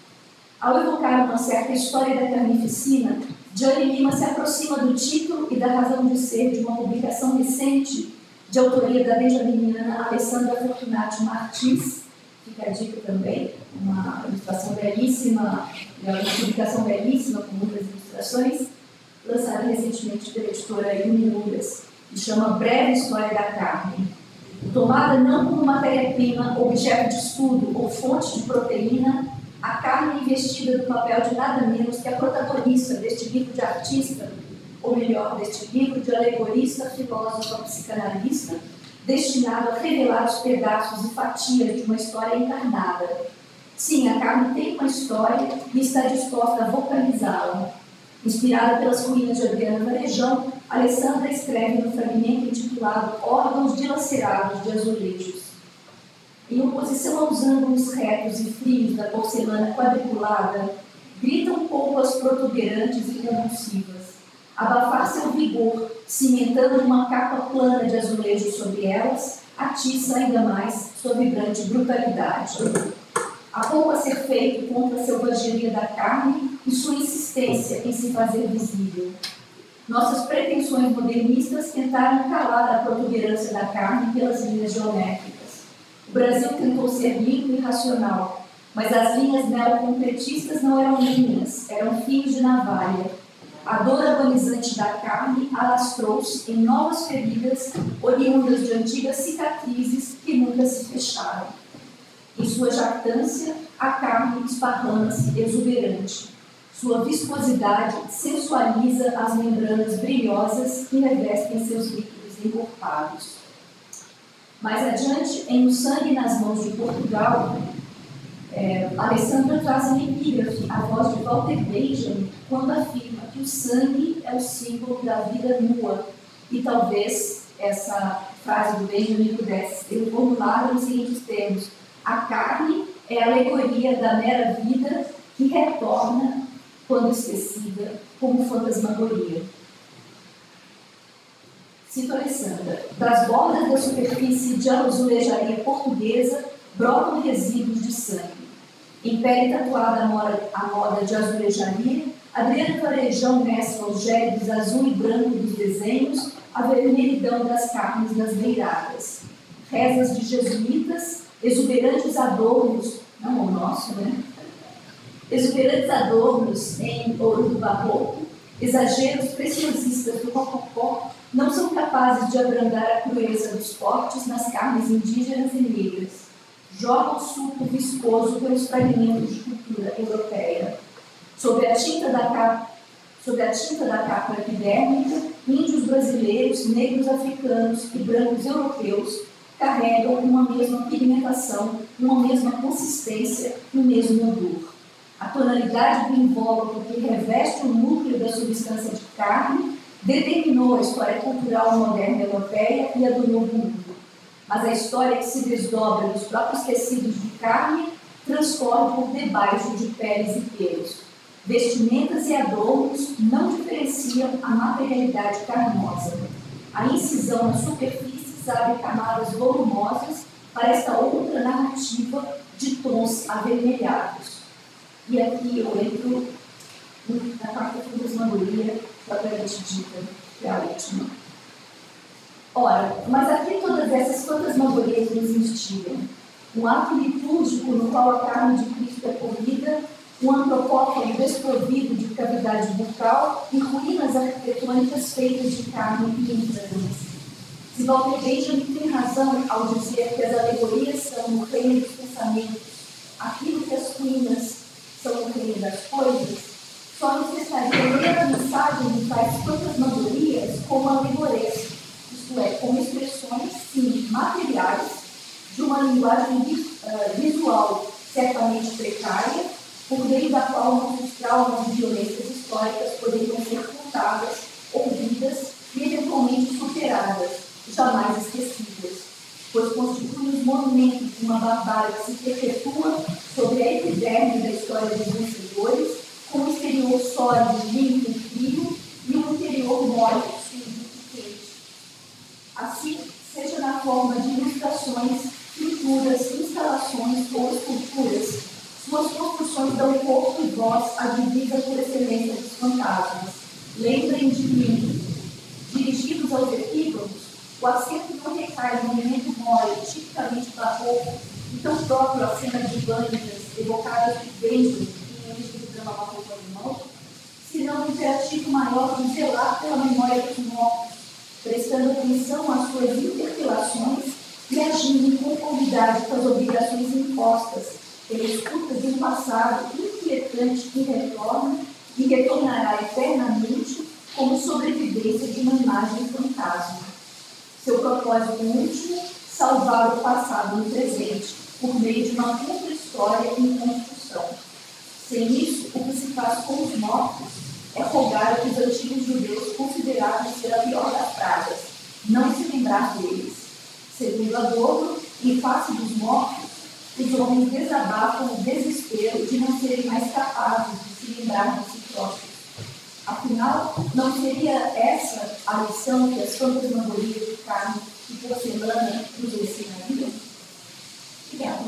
Ao evocar uma certa história da carnificina, Diane Lima se aproxima do título e da razão de ser de uma publicação recente de autoria da benjaminiana Alessandra Fortunati Martins, fica a dica também, uma ilustração belíssima, uma publicação belíssima com muitas ilustrações, lançada recentemente pela editora Uniluras, que chama Breve História da Carne. Tomada não como matéria-prima, objeto de estudo ou fonte de proteína, a carne investida do papel de nada menos que a protagonista deste livro de artista, ou melhor, deste livro de alegorista, filósofo, psicanalista, destinado a revelar os pedaços e fatias de uma história encarnada. Sim, a carne tem uma história e está disposta a vocalizá-la. Inspirada pelas ruínas de Adriana Varejão, Alessandra escreve no fragmento intitulado Órgãos Dilacerados de Azulejos. Em oposição aos ângulos retos e frios da porcelana quadriculada, grita um pouco as protuberantes e convulsivas. Abafar seu vigor, cimentando uma capa plana de azulejo sobre elas, atiça ainda mais sua vibrante brutalidade. Há pouco a ser feito contra a selvageria da carne e sua insistência em se fazer visível. Nossas pretensões modernistas tentaram calar a protuberância da carne pelas linhas geométricas. O Brasil tentou ser limpo e racional, mas as linhas neoconcretistas não eram linhas, eram fios de navalha. A dor agonizante da carne alastrou-se em novas feridas, oriundas de antigas cicatrizes que nunca se fecharam. Em sua jactância, a carne esparrama-se exuberante. Sua viscosidade sensualiza as membranas brilhosas que revestem seus líquidos encorpados. Mais adiante, em O Sangue nas Mãos de Portugal, é, Alessandra traz em epígrafe a voz de Walter Benjamin quando afirma que o sangue é o símbolo da vida nua. E talvez essa frase do Benjamin pudesse ser formulada nos seguintes termos: a carne é a alegoria da mera vida que retorna, quando esquecida, como fantasmagoria. Cito Alessandra: das bordas da superfície de azulejaria portuguesa brotam resíduos de sangue. Em pele tatuada à moda de azulejaria, Adriana Varejão mescla os gélidos azul e branco dos desenhos, a vermelhidão das carnes das beiradas. Rezas de jesuítas, exuberantes adornos, não o nosso, né? Exuberantes adornos em ouro do barroco, exageros preciosistas do rococó, não são capazes de abrandar a crueza dos cortes nas carnes indígenas e negras. Jogam o suco viscoso pelos fragmentos de cultura europeia. Sob a tinta da capa, sob a tinta da capa epidérmica, índios brasileiros, negros africanos e brancos europeus carregam uma mesma pigmentação, uma mesma consistência e o mesmo odor. A tonalidade do invólucro que reveste o núcleo da substância de carne determinou a história cultural moderna europeia e a do Novo Mundo. Mas a história que se desdobra dos próprios tecidos de carne transcorre por debaixo de peles e pelos. Vestimentas e adornos não diferenciam a materialidade carnosa. A incisão na superfície abre camadas volumosas para esta outra narrativa de tons avermelhados. E aqui eu entro na quarta fantasmagoria propriamente dita, que é a última. Ora, mas aqui todas essas fantasmagorias nos instigam. Um ato litúrgico no qual a carne de Cristo é comida um antropófago desprovido de cavidade bucal e ruínas arquitetônicas feitas de carne e entranas. Se Walter Benjamin tem razão ao dizer que as alegorias são o reino dos pensamentos, aquilo que as ruínas são o reino das coisas, só nos restaria ler a mensagem de tais fantasmagorias como alegorias, isto é, como expressões, sim, materiais, de uma linguagem uh, visual certamente precária, por meio da qual nossos traumas e violências históricas poderiam ser contadas, ouvidas e eventualmente superadas, jamais esquecidas, pois constituem os monumentos de uma barbárie que se perpetua sobre a epiderme da história dos vencedores, com um exterior sólido, limpo e frio, e um interior mole, sujo e quente. Assim, seja na forma de ilustrações, pinturas, instalações ou esculturas, suas construções dão corpo e voz à divisa por excelência dos fantasmas. Lembrem de mim, dirigidos aos epígonos, o acento não recai no elemento mole, tipicamente barroco, e tão próprio à cena de bandas evocadas por Benjamin em início do drama Malcolm, senão um imperativo maior de zelar pela memória dos mortos, prestando atenção às suas interpelações e agindo em conformidade com as obrigações impostas pela escuta de um passado inquietante que retorna e retornará eternamente como sobrevivência de uma imagem fantasma. Seu propósito último, salvar o passado no presente, por meio de uma contra-história em construção. Sem isso, o que se faz com os mortos é rogar o que os antigos judeus consideravam ser a pior das pragas, não se lembrar deles. Segundo Adorno, em face dos mortos, os homens desabafam o desespero de não serem mais capazes de se lembrar de si próprios. Afinal, não seria essa a lição que as fantasmagorias de carne e porcelana nos ensinariam? Obrigada.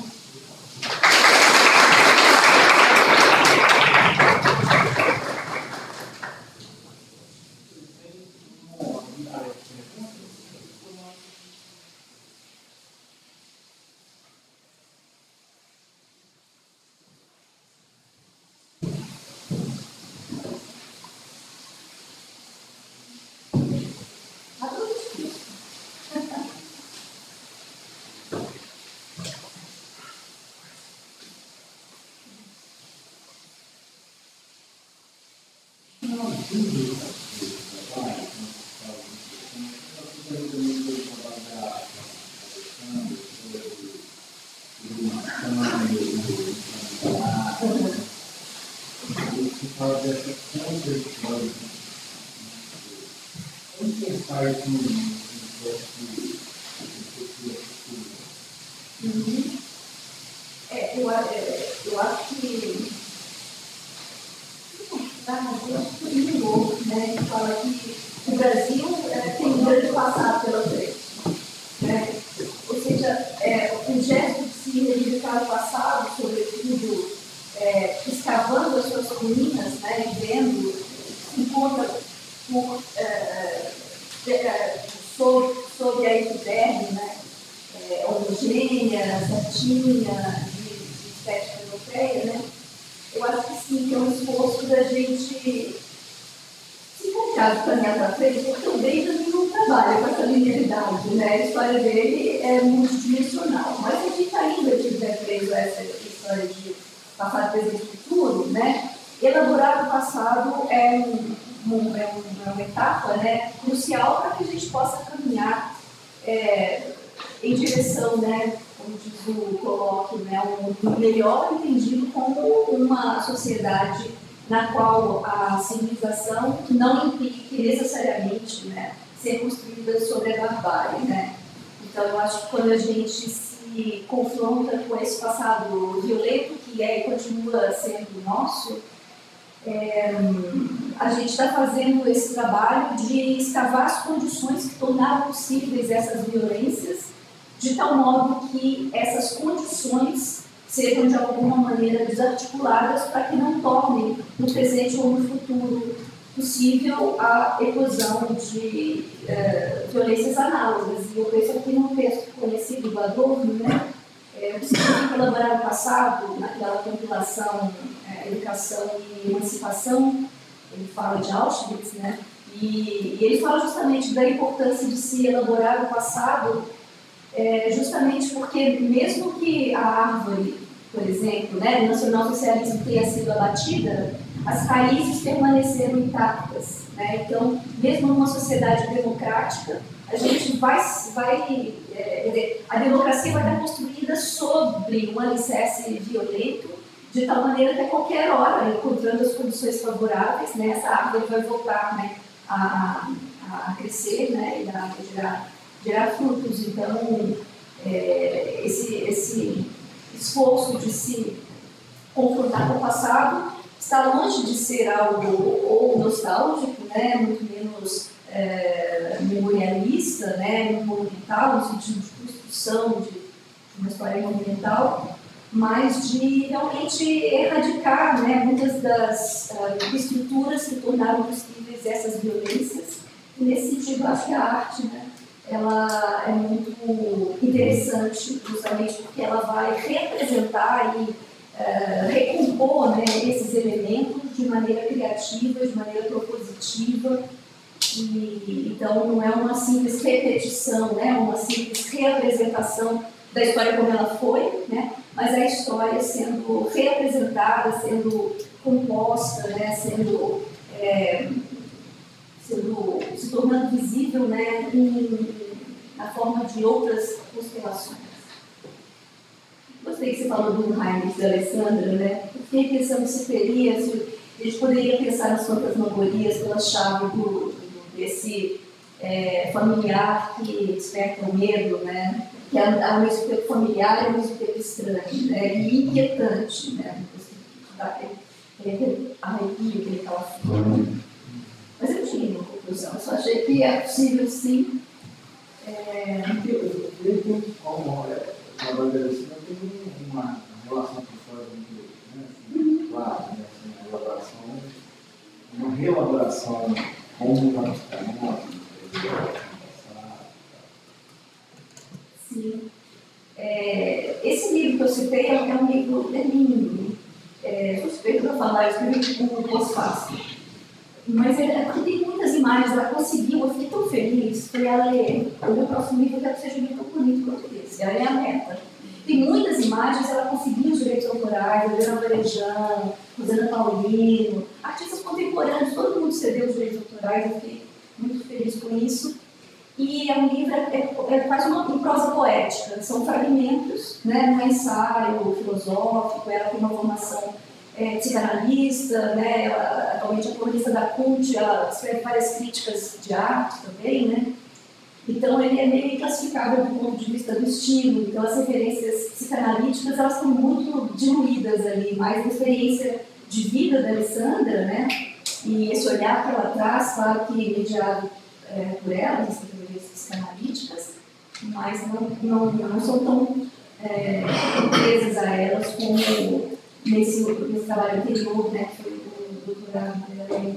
É, eu, eu acho que muito novo, né? Que fala que o Brasil é, tem um grande passado pela frente, né? Ou seja, é, o gesto de se reivindicar o passado, sobretudo é, escavando as suas ruínas, né? E vendo, se encontra por, é, é, sobre, sobre a epiderme, né? É, homogênea, certinha, de, de estética europeia, né? Eu acho que sim, que é um esforço da gente se colocar de caminhar para frente, porque o Benjamin não trabalha com essa linearidade, né? A história dele é multidimensional, mas se a gente ainda tiver preso a essa história de passado, presente e futuro, né? Elaborar o passado é, um, um, é, um, é uma etapa, né, crucial para que a gente possa caminhar é, em direção, né, como diz o colóquio, né, um melhor entendido como uma sociedade na qual a civilização não implique necessariamente, né, ser construída sobre a barbárie, né. Então, eu acho que quando a gente se confronta com esse passado violento, que é e continua sendo nosso, é, a gente está fazendo esse trabalho de escavar as condições que tornaram possíveis essas violências, de tal modo que essas condições sejam de alguma maneira desarticuladas para que não tornem no presente ou no futuro possível a eclosão de uh, violências análogas. E eu penso aqui num texto conhecido do Adorno, né, é, o que significa elaborar o passado, naquela compilação é, é, Educação e Emancipação, ele fala de Auschwitz, né? E, e ele fala justamente da importância de se elaborar o passado, é, justamente porque mesmo que a árvore, por exemplo, né, do nacionalsocialismo tenha sido abatida, as raízes permaneceram intactas, né? Então, mesmo numa sociedade democrática, a gente vai, vai é, a democracia vai estar construída sobre um alicerce violento, de tal maneira que a qualquer hora, encontrando as condições favoráveis, né, essa árvore vai voltar, né, a, a, a crescer, né, e a gerar, gerar frutos. Então, é, esse, esse esforço de se confrontar com o passado está longe de ser algo ou nostálgico, né, muito menos é, memorialista, né, monumental, no sentido de construção de uma história monumental, mas de realmente erradicar, né, muitas das uh, estruturas que tornaram possíveis essas violências. E nesse sentido, acho que a arte, né, ela é muito interessante, justamente porque ela vai representar e uh, recompor, né, esses elementos de maneira criativa, de maneira propositiva. E, então, não é uma simples repetição, né, uma simples reapresentação da história como ela foi, né, mas a história sendo reapresentada, sendo composta, né, sendo, é, sendo, se tornando visível, né, em, na forma de outras constelações. Gostei que você falou do Heinrich, da Alessandra, né? Eu fiquei pensando se teria, se a gente poderia pensar nas fantasmagorias pela chave do, do, desse é, familiar que desperta o medo, né? Que é ao mesmo tempo familiar e ao mesmo tempo estranho, né? E inquietante, né? Dá aquele arrepio que ele estava falando. Mas eu tinha uma conclusão, eu só achei que é possível, sim. É... Eu vejo como a bandeirista tem uma relação com fora muito, né, assim, clara, né, assim, uma elaboração, uma reelaboração com o Sim. É, esse livro que eu citei é um livro é lindo. É, suspeito para falar, eu escrevi com um pós-fácil. Mas é porque tem muitas imagens, ela conseguiu, eu fiquei tão feliz, foi ela ler. O meu próximo livro deve ser um livro tão bonito quanto esse, ela é a meta. Tem muitas imagens, ela conseguiu os direitos autorais, Adriana Varejão, Rosana Paulino, artistas contemporâneos, todo mundo cedeu os direitos autorais, eu fiquei muito feliz com isso. E é um livro, é, é, faz uma, uma prosa poética, são fragmentos, né, um ensaio filosófico, ela tem uma formação é, psicanalista, né, ela, atualmente é colunista da Cult, ela escreve várias críticas de arte também, né, então ele é meio classificável do ponto de vista do estilo, então as referências psicanalíticas elas estão muito diluídas ali, mais a experiência de vida da Alessandra, né, e esse olhar para ela atrás, claro que mediado é, por ela, as categorias psicanalíticas, mas não, não, não são tão é, presas a elas como nesse, nesse trabalho anterior, né, que foi o doutorado dela.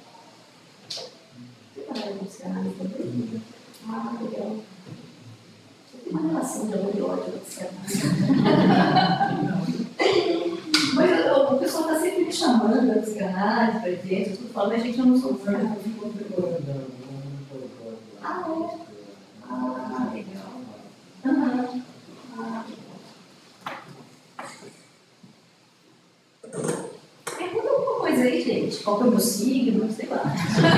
Você trabalha com psicanálise também? Ah, legal. Você tem uma relação de amor e ódio com psicanálise. Mas eu, o pessoal está sempre me chamando da psicanálise, para eventos, eu falo, mas gente, eu não sou psicanálise. Ah, é? Ah, legal. Uhum. Ah. Pergunta alguma coisa aí, gente. Qual foi o meu signo? Sei lá.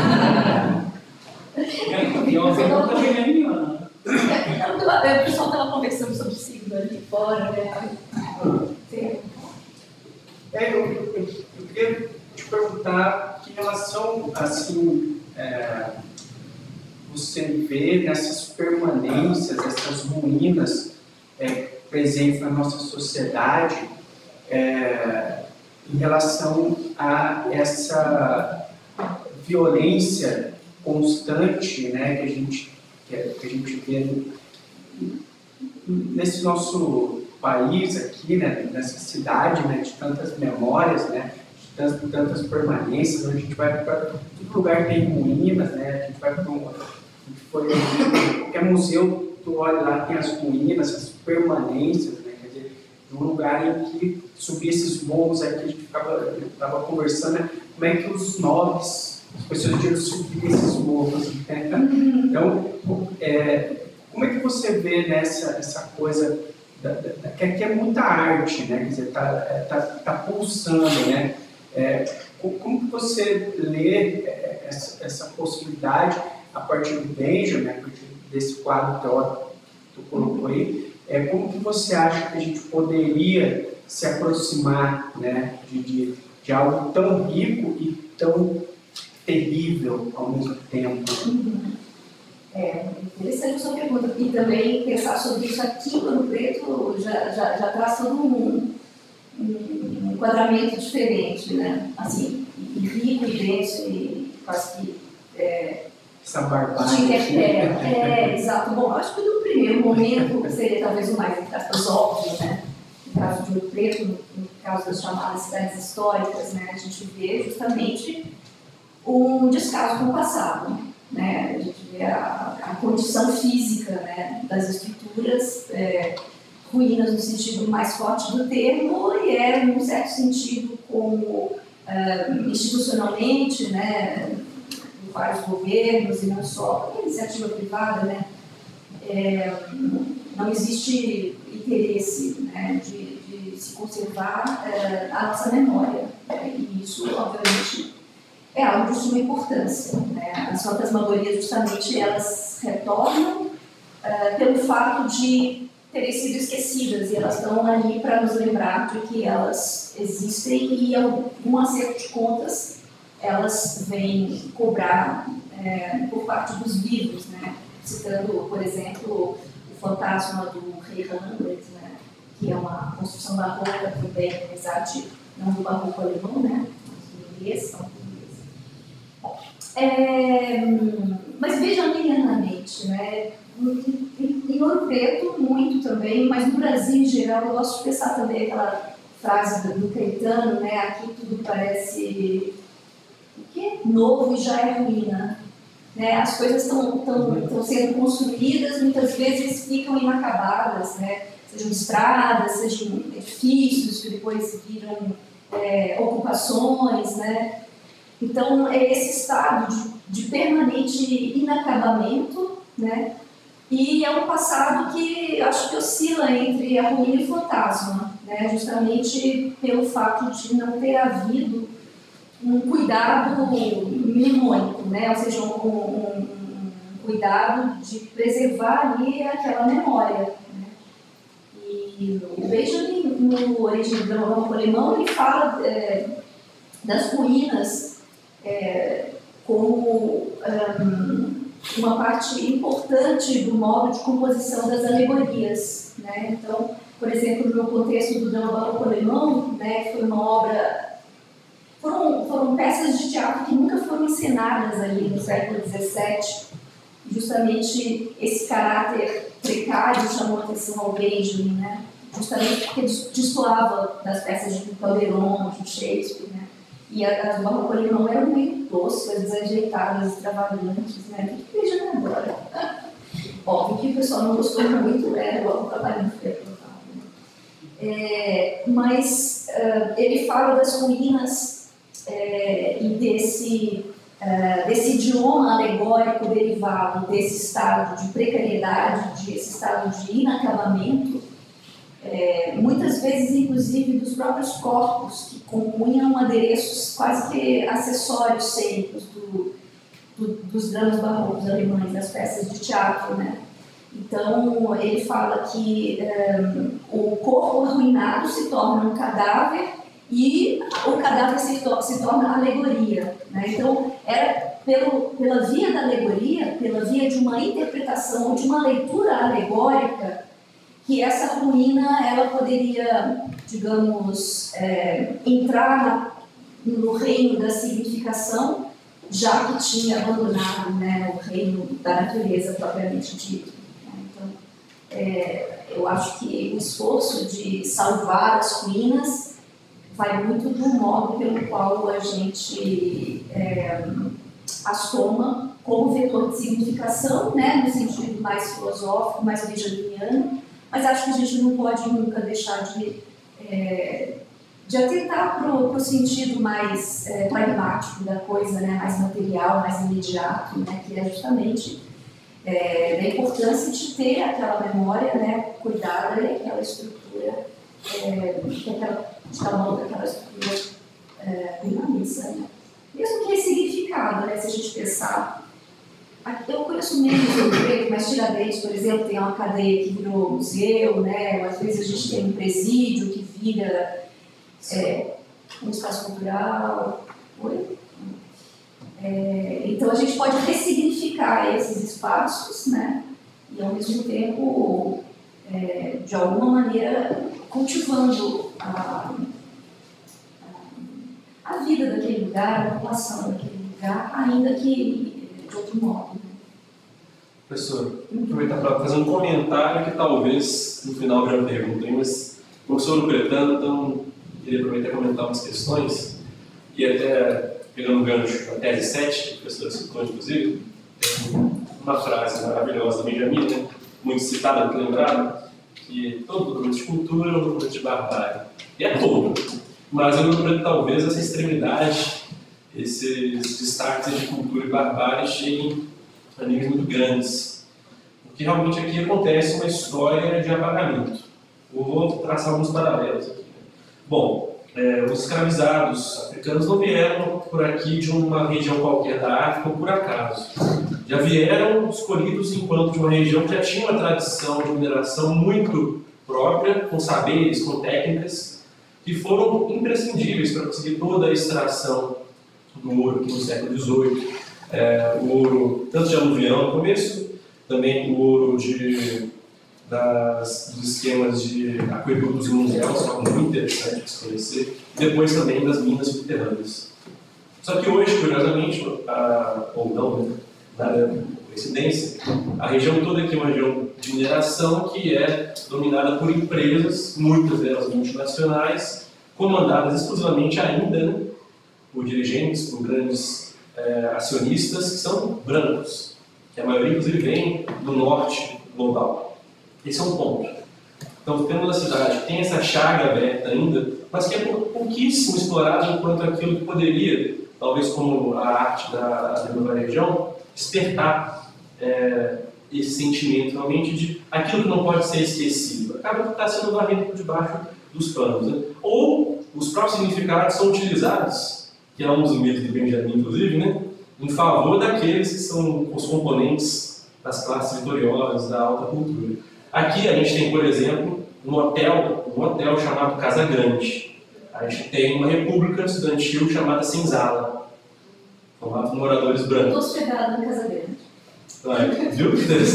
E uma pergunta feminina. O pessoal estava conversando sobre signo ali fora, né? Sim. É, eu, eu, eu queria te perguntar que relação, assim, é, você vê nessas permanências, essas ruínas é, presentes na nossa sociedade, é, em relação a essa violência constante, né, que a gente, que a gente vê nesse nosso país aqui, né, nessa cidade, né, de tantas memórias, né, de tantas, tantas permanências, onde a gente vai para todo lugar tem ruínas, né, a gente vai para um, foi, qualquer museu, tu olha lá, tem as ruínas, as permanências, né, quer dizer, de um lugar em que subia esses morros aí que a gente estava conversando, né? Como é que os nobres, as pessoas tinham subir esses morros, né? Então, é, como é que você vê nessa essa coisa, da, da, que aqui é muita arte, né? Quer dizer, está tá, tá pulsando, né? É, como que você lê essa, essa possibilidade a partir do Benjamin, a partir desse quadro teórico que tu colocou aí, é, como que você acha que a gente poderia se aproximar, né, de, de, de algo tão rico e tão terrível ao mesmo tempo? Uhum. É interessante a sua pergunta. E também pensar sobre isso aqui em Ouro Preto já, já, já traz todo um, um enquadramento diferente, né? Assim, e rico e denso e quase que... É, essa barbárie. É, é, exato. Bom, acho que no primeiro momento seria talvez o mais, entre aspas, óbvio, né? No caso de Ouro Preto, no, no caso das chamadas cidades históricas, né? A gente vê justamente um descaso com o passado, né? A gente vê a, a condição física, né, das estruturas, é, ruínas no sentido mais forte do termo, e é, num certo sentido, como é, institucionalmente, né, vários governos e não só a iniciativa privada, né, é, não existe interesse, né, de, de se conservar é, a nossa memória, né, e isso, obviamente, é algo de suma importância, né. As fantasmagorias, justamente, elas retornam é, pelo fato de terem sido esquecidas, e elas estão ali para nos lembrar de que elas existem e, em algum acerto de contas, elas vêm cobrar é, por parte dos vivos, né? Citando, por exemplo, o fantasma do rei Hamlet, né? Que é uma construção barroca também, apesar de não do barroco alemão, né? Os inglês são ingleses. É, mas veja medianamente, né? Em, em, em Ouro Preto, muito também, mas no Brasil em geral, eu gosto de pensar também aquela frase do, do Caetano, né? Aqui tudo parece... novo e já é ruína, né? As coisas estão sendo construídas, muitas vezes ficam inacabadas, né? Sejam estradas, sejam edifícios que depois viram é, ocupações, né? Então é esse estado de, de permanente inacabamento, né? E é um passado que acho que oscila entre a ruína e o fantasma, né? Justamente pelo fato de não ter havido um cuidado mnemônico, né? Ou seja, um, um, um cuidado de preservar ali aquela memória, né? E o Benjamin, no Origem do Barroco Alemão, ele fala é, das ruínas é, como um, uma parte importante do modo de composição das alegorias, né? Então, por exemplo, no contexto do drama barroco alemão, né, foi uma obra... Foram, foram peças de teatro que nunca foram encenadas ali no século dezessete. Justamente esse caráter precário chamou a atenção ao Benjamin, né? Justamente porque destoava das peças de Calderon, de Shakespeare, né? E as do barroco alemão eram meio toscas, desajeitadas, extravagantes, né? O que Benjamin agora? Óbvio que o pessoal não gostou muito, né? O trabalho não foi aprovado. É, mas uh, ele fala das ruínas É, e desse, uh, desse idioma alegórico derivado desse estado de precariedade, desse estado de inacabamento, é, muitas vezes inclusive dos próprios corpos que compunham adereços quase que acessórios cênicos do, do, dos dramas barrocos alemães, das peças de teatro, né? Então ele fala que um, o corpo arruinado se torna um cadáver e o cadáver se, to se torna alegoria, né? Então, era pelo, pela via da alegoria, pela via de uma interpretação ou de uma leitura alegórica, que essa ruína ela poderia, digamos, é, entrar no reino da significação, já que tinha abandonado, né, o reino da natureza propriamente dito. Então, é, eu acho que o esforço de salvar as ruínas vai muito do modo pelo qual a gente é, as toma como vetor de significação, né, no sentido mais filosófico, mais benjaminiano, mas acho que a gente não pode nunca deixar de, é, de atentar para o sentido mais é, pragmático da coisa, né? Mais material, mais imediato, né? Que é justamente é, da importância de ter aquela memória, né? Cuidada e aquela estrutura, é, que aquela, de cada uma daquela estrutura é, permaneça, né? Mesmo que ressignificado, né? Se a gente pensar. Eu conheço menos o Preto, mas Tiradentes, por exemplo, tem uma cadeia que virou museu, né? Às vezes a gente tem um presídio que vira é, um espaço cultural. Oi? É, então a gente pode ressignificar esses espaços, né? E ao mesmo tempo, é, de alguma maneira, cultivando a, a, a vida daquele lugar, a população daquele lugar, ainda que de outro modo. Né? Professor, vou aproveitar para fazer um comentário que talvez no final já perguntem, mas o professor Lupretano, então queria aproveitar e comentar umas questões, e até pegando o gancho da tese sete, que o professor citou inclusive, tem uma frase maravilhosa da Benjamin, né? Muito citada, muito lembrada, que todo documento de cultura é um documento de barbárie. E é todo, mas eu lembro talvez essa extremidade, esses destaques de cultura e barbárie cheguem a níveis muito grandes. Porque realmente aqui acontece uma história de apagamento. Eu vou traçar alguns paralelos aqui. Bom, é, os escravizados africanos não vieram por aqui de uma região qualquer da África por acaso. Já vieram escolhidos enquanto de uma região que já tinha uma tradição de mineração muito própria, com saberes, com técnicas, que foram imprescindíveis para conseguir toda a extração do ouro aqui no século dezoito, é, o ouro tanto de aluvião no começo, também o ouro de, das, dos esquemas de aquedutos e museus, que é algo muito interessante de se conhecer, e depois também das minas subterrâneas. Só que hoje, curiosamente, a, ou não, né, nada coincidência, a região toda aqui é uma região de mineração que é dominada por empresas, muitas delas multinacionais, comandadas exclusivamente ainda, né, por dirigentes, por grandes é, acionistas que são brancos, que a maioria inclusive vem do norte global. Esse é um ponto. Então temos uma cidade que tem essa chaga aberta ainda, mas que é pouquíssimo explorada enquanto aquilo que poderia, talvez como a arte da, da nova região, despertar é, esse sentimento realmente de aquilo que não pode ser esquecido. Acaba que está sendo varrido por debaixo dos panos. Né? Ou os próprios significados são utilizados, que é um dos medos de Benjamin, inclusive, né, em favor daqueles que são os componentes das classes vitoriosas, da alta cultura. Aqui a gente tem, por exemplo, um hotel, um hotel chamado Casa Grande. A gente tem uma república estudantil chamada Senzala, formada por moradores brancos. Estou hospedada na Casa Grande. Ah, viu?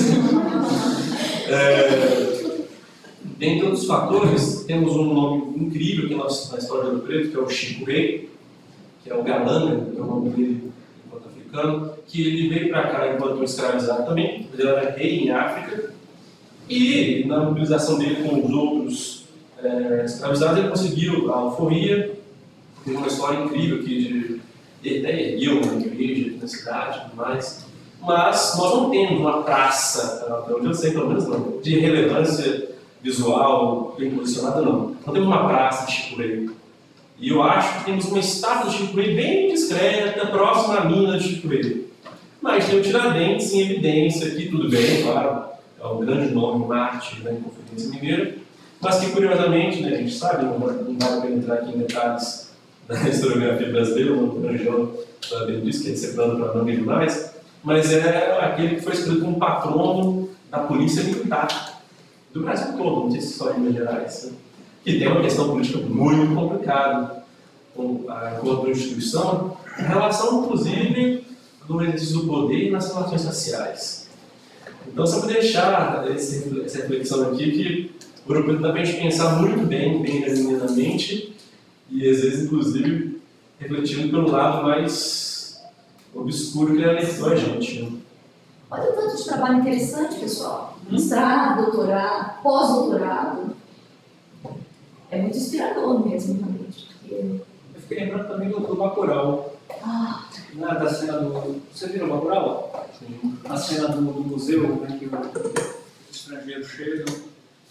é, dentre outros fatores, temos um nome incrível aqui na história do Preto, que é o Chico Rei, que é o Galanga, que é o nome dele enquanto africano, que ele veio para cá enquanto um escravizado também, ele era rei em África, e na mobilização dele com os outros é, escravizados, ele conseguiu a alforria, teve uma história incrível aqui de ele até ergueu uma igreja na cidade e tudo mais, mas nós não temos uma praça, até onde eu sei pelo menos não, de relevância visual bem posicionada não. Não temos uma praça de Chico Rei. E eu acho que temos uma estátua de Chico Rei bem discreta, próxima à mina de Chico Rei. Mas tem o Tiradentes em evidência aqui, tudo bem, claro, é um grande nome, Marte, né, em Conferência Mineira, mas que curiosamente, né, a gente sabe, não vai entrar aqui em detalhes da historiografia brasileira, o Anjão também disse que é separado para não ver demais, mas é aquele que foi escrito como patrono da Polícia Militar do Brasil todo, não sei se só em Minas Gerais, né? Que tem uma questão política muito complicada com a enquanto instituição, em relação, inclusive, do exercício do poder e nas relações raciais. Então, só para deixar esse, essa reflexão aqui, que o grupo dá para a gente pensar muito bem, bem genuinamente, e às vezes, inclusive, refletindo pelo lado mais obscuro que alertou a gente. Né? Olha o tanto de trabalho interessante, pessoal. Mestrado, doutorado, pós-doutorado. É muito inspirador mesmo, realmente. Porque... Eu fiquei lembrando também do, do Bacurau. Ah. Na, da cena do... Você viu o Bacurau? Sim. A cena do, do museu, né, que os estrangeiros chegam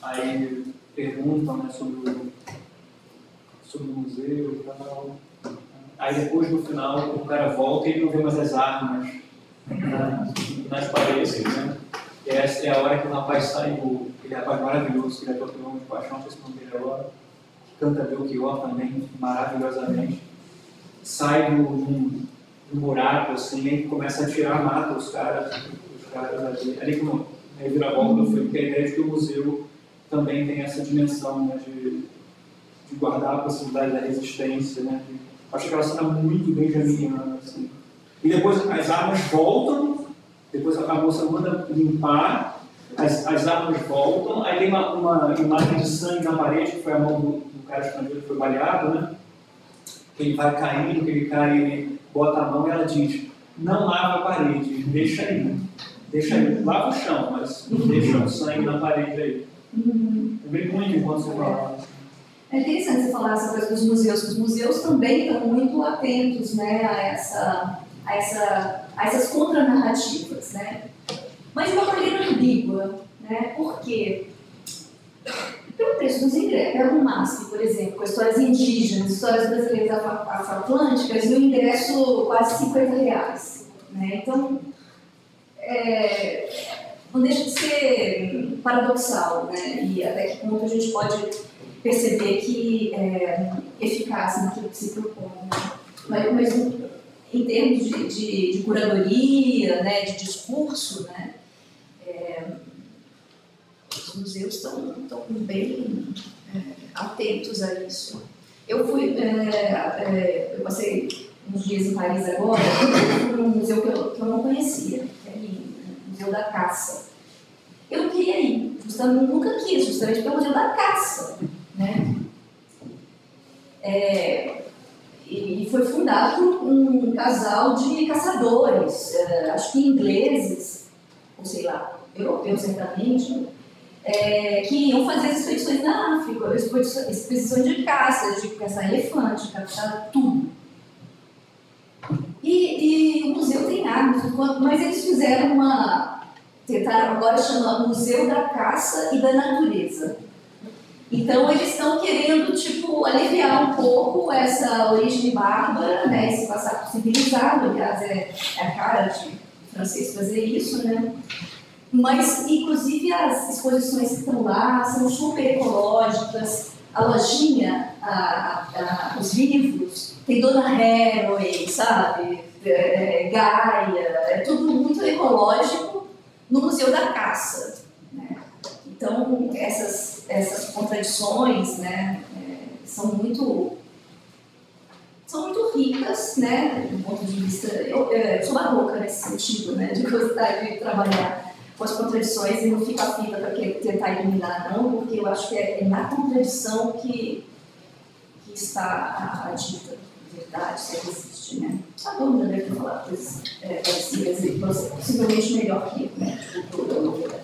aí perguntam, né, sobre, o, sobre o museu e tal. Aí depois, no final, o cara volta e ele não vê mais as armas na, nas paredes, né? E essa é a hora que o rapaz sai, o, aquele rapaz maravilhoso, que ele é todo de paixão, não sei se não dele agora, que canta Belchior também, maravilhosamente, sai do, do, do buraco, assim, e começa a tirar, mata os caras, os caras ali. Ali que no reviravolta foi a ideia de que o museu também tem essa dimensão, né, de, de guardar a possibilidade da resistência, né? De, acho aquela cena muito benjaminiana, assim. E depois as armas voltam, depois a moça manda limpar, as, as armas voltam, aí tem uma, uma imagem de sangue na parede, que foi a mão do, do cara estrangeiro que foi baleado, né? Que ele vai caindo, que ele cai, ele bota a mão e ela diz, não lava a parede, deixa aí, deixa aí, lava o chão, mas deixa o sangue na parede aí. Uhum. Eu brinco muito enquanto você fala. É interessante você falar essa coisa dos museus, os museus também estão muito atentos, né, a, essa, a, essa, a essas contranarrativas, né? Mas de uma maneira ambígua, né? Por quê? Pelo preço dos ingressos. Pega um MASP, por exemplo, com histórias indígenas, histórias brasileiras afro-atlânticas, e o ingresso quase cinquenta reais. Né? Então, é, não deixa de ser paradoxal, né? E até que ponto a gente pode perceber que é eficaz naquilo que se propõe. Né? Mas, mas em termos de, de, de curadoria, né, de discurso, né, é, os museus estão, estão bem é, atentos a isso. Eu fui, é, é, eu passei uns dias em Paris agora, eu fui num museu que eu, que eu não conhecia, que é o Museu da Caça. Eu não queria ir, justamente, nunca quis, justamente porque é o Museu da Caça. Né? É, e foi fundado por um casal de caçadores, é, acho que ingleses, ou sei lá, europeus certamente, é, que iam fazer as expedições na África, expedições de caça, de caçar elefante, de caçar tudo. E, e o museu tem armas, mas eles fizeram uma, tentaram agora chamar Museu da Caça e da Natureza. Então, eles estão querendo, tipo, aliviar um pouco essa origem bárbara, né, esse passado civilizado, aliás, é, é a cara de francês fazer isso, né? Mas, inclusive, as exposições que estão lá são super ecológicas, a lojinha, a, a, os livros, tem Dona Haraway, sabe, é, Gaia, é tudo muito ecológico no Museu da Caça, né? Então, essas, essas contradições, né, é, são muito são muito ricas, né, do ponto de vista... Eu, eu sou barroca nesse sentido, né, de gostar de trabalhar com as contradições e não fico aflita para tentar eliminar, não, porque eu acho que é, é na contradição que, que está a, a dita verdade, se ela existe, né. A dona já deve ter falado coisas é, parecidas e possivelmente melhor que eu, né, tipo, eu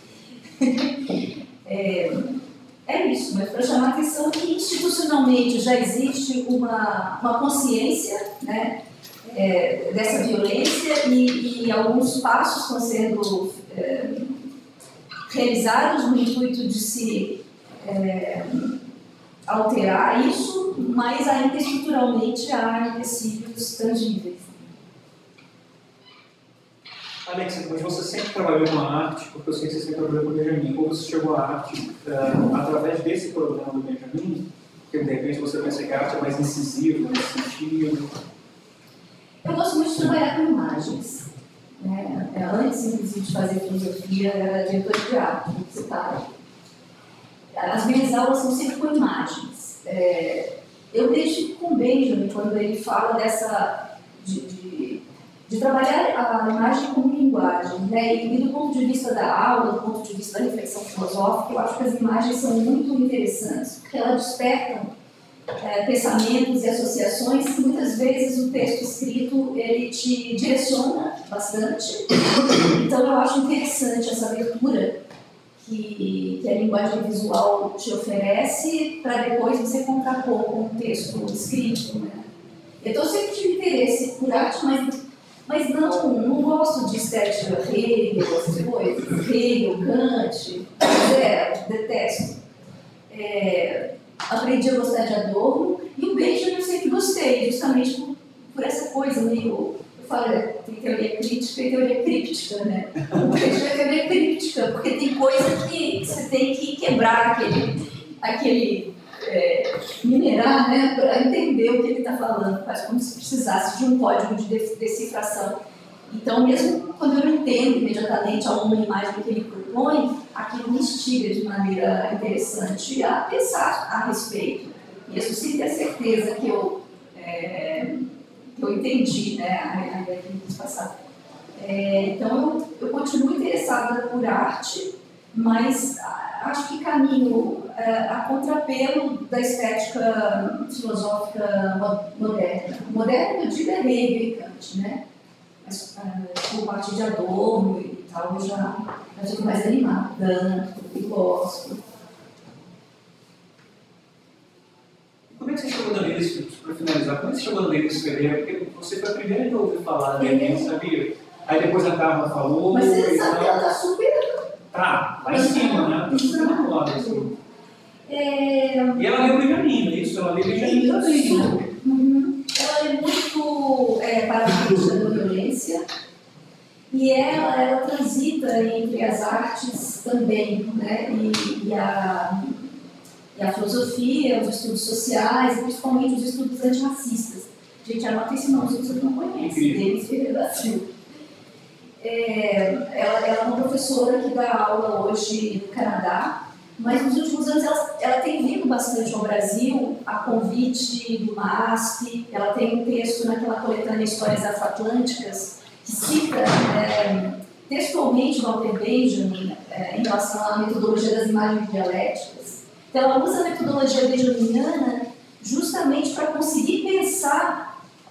É, é isso, mas para chamar a atenção que institucionalmente já existe uma, uma consciência, né, é, dessa violência e, e alguns passos estão sendo é, realizados no intuito de se é, alterar isso, mas ainda estruturalmente há empecilhos tangíveis. Alex, mas você sempre trabalhou com a arte, porque eu sei que você sempre trabalhou com o Benjamin, ou você chegou à arte uh, através desse programa do Benjamin, que de repente você pensa que a arte é mais incisiva nesse sentido? Eu gosto muito de trabalhar com imagens. Né? Antes, inclusive, de fazer filosofia, eu era diretora de arte, publicitária. As minhas aulas são sempre com imagens. É, eu deixo com o Benjamin, quando ele fala dessa... de, de, de trabalhar a imagem como linguagem, né? E do ponto de vista da aula, do ponto de vista da reflexão filosófica, eu acho que as imagens são muito interessantes, porque elas despertam é, pensamentos e associações que muitas vezes o texto escrito ele te direciona bastante. Então eu acho interessante essa abertura que, que a linguagem visual te oferece para depois você contrapor com o texto escrito, né? Então eu sempre tive interesse por arte, mas Mas não, não gosto de estética Hegel, essas coisas, Hegel, Kant, zero, detesto. É, aprendi a gostar de Adorno, e o Benjamin eu sempre gostei, justamente por, por essa coisa meio... Eu falo, tem teoria crítica e teoria críptica, né? O Benjamin é teoria críptica, porque tem coisa que você tem que quebrar aquele... aquele É, minerar, né, para entender o que ele está falando, quase como se precisasse de um código de decifração. Então, mesmo quando eu não entendo imediatamente alguma imagem que ele propõe, aquilo me instiga de maneira interessante a pensar a respeito, mesmo sem ter certeza que eu, é, que eu entendi, né, a ideia que ele quis passar. É, então, eu, eu continuo interessada por arte, mas acho que caminho é, a contrapelo da estética filosófica moderna. Moderna, eu digo, é Hegel e Kant, né? Mas é, por parte de Adorno e tal, eu já, já fico mais animada, tanto, e gosto. Como é que você chegou na Lilice, para finalizar, como é que você chegou na Lilice Ferreira? Porque você foi a primeira que eu ouvi falar dele, é. sabia? Aí depois a Carla falou... Mas você sabe que ela está super... Tá, lá em cima, né? Super na moda, assim. É... E ela leu Benjamin, é isso? Ela leu Benjamin também, né? Uhum. Ela é muito é, paradigmática da violência e ela, ela transita entre as artes também, né? E, e, a, e a filosofia, os estudos sociais e principalmente os estudos antirracistas. Gente, anota esse nome, se você não conhece, Lilice Ferreira da Silva. É, ela, ela é uma professora que dá aula hoje no Canadá, mas nos últimos anos ela, ela tem vindo bastante ao Brasil, a convite do MASP. Ela tem um texto naquela coletânea Histórias Afroatlânticas que cita é, textualmente Walter Benjamin é, em relação à metodologia das imagens dialéticas. Então ela usa a metodologia benjaminiana justamente para conseguir pensar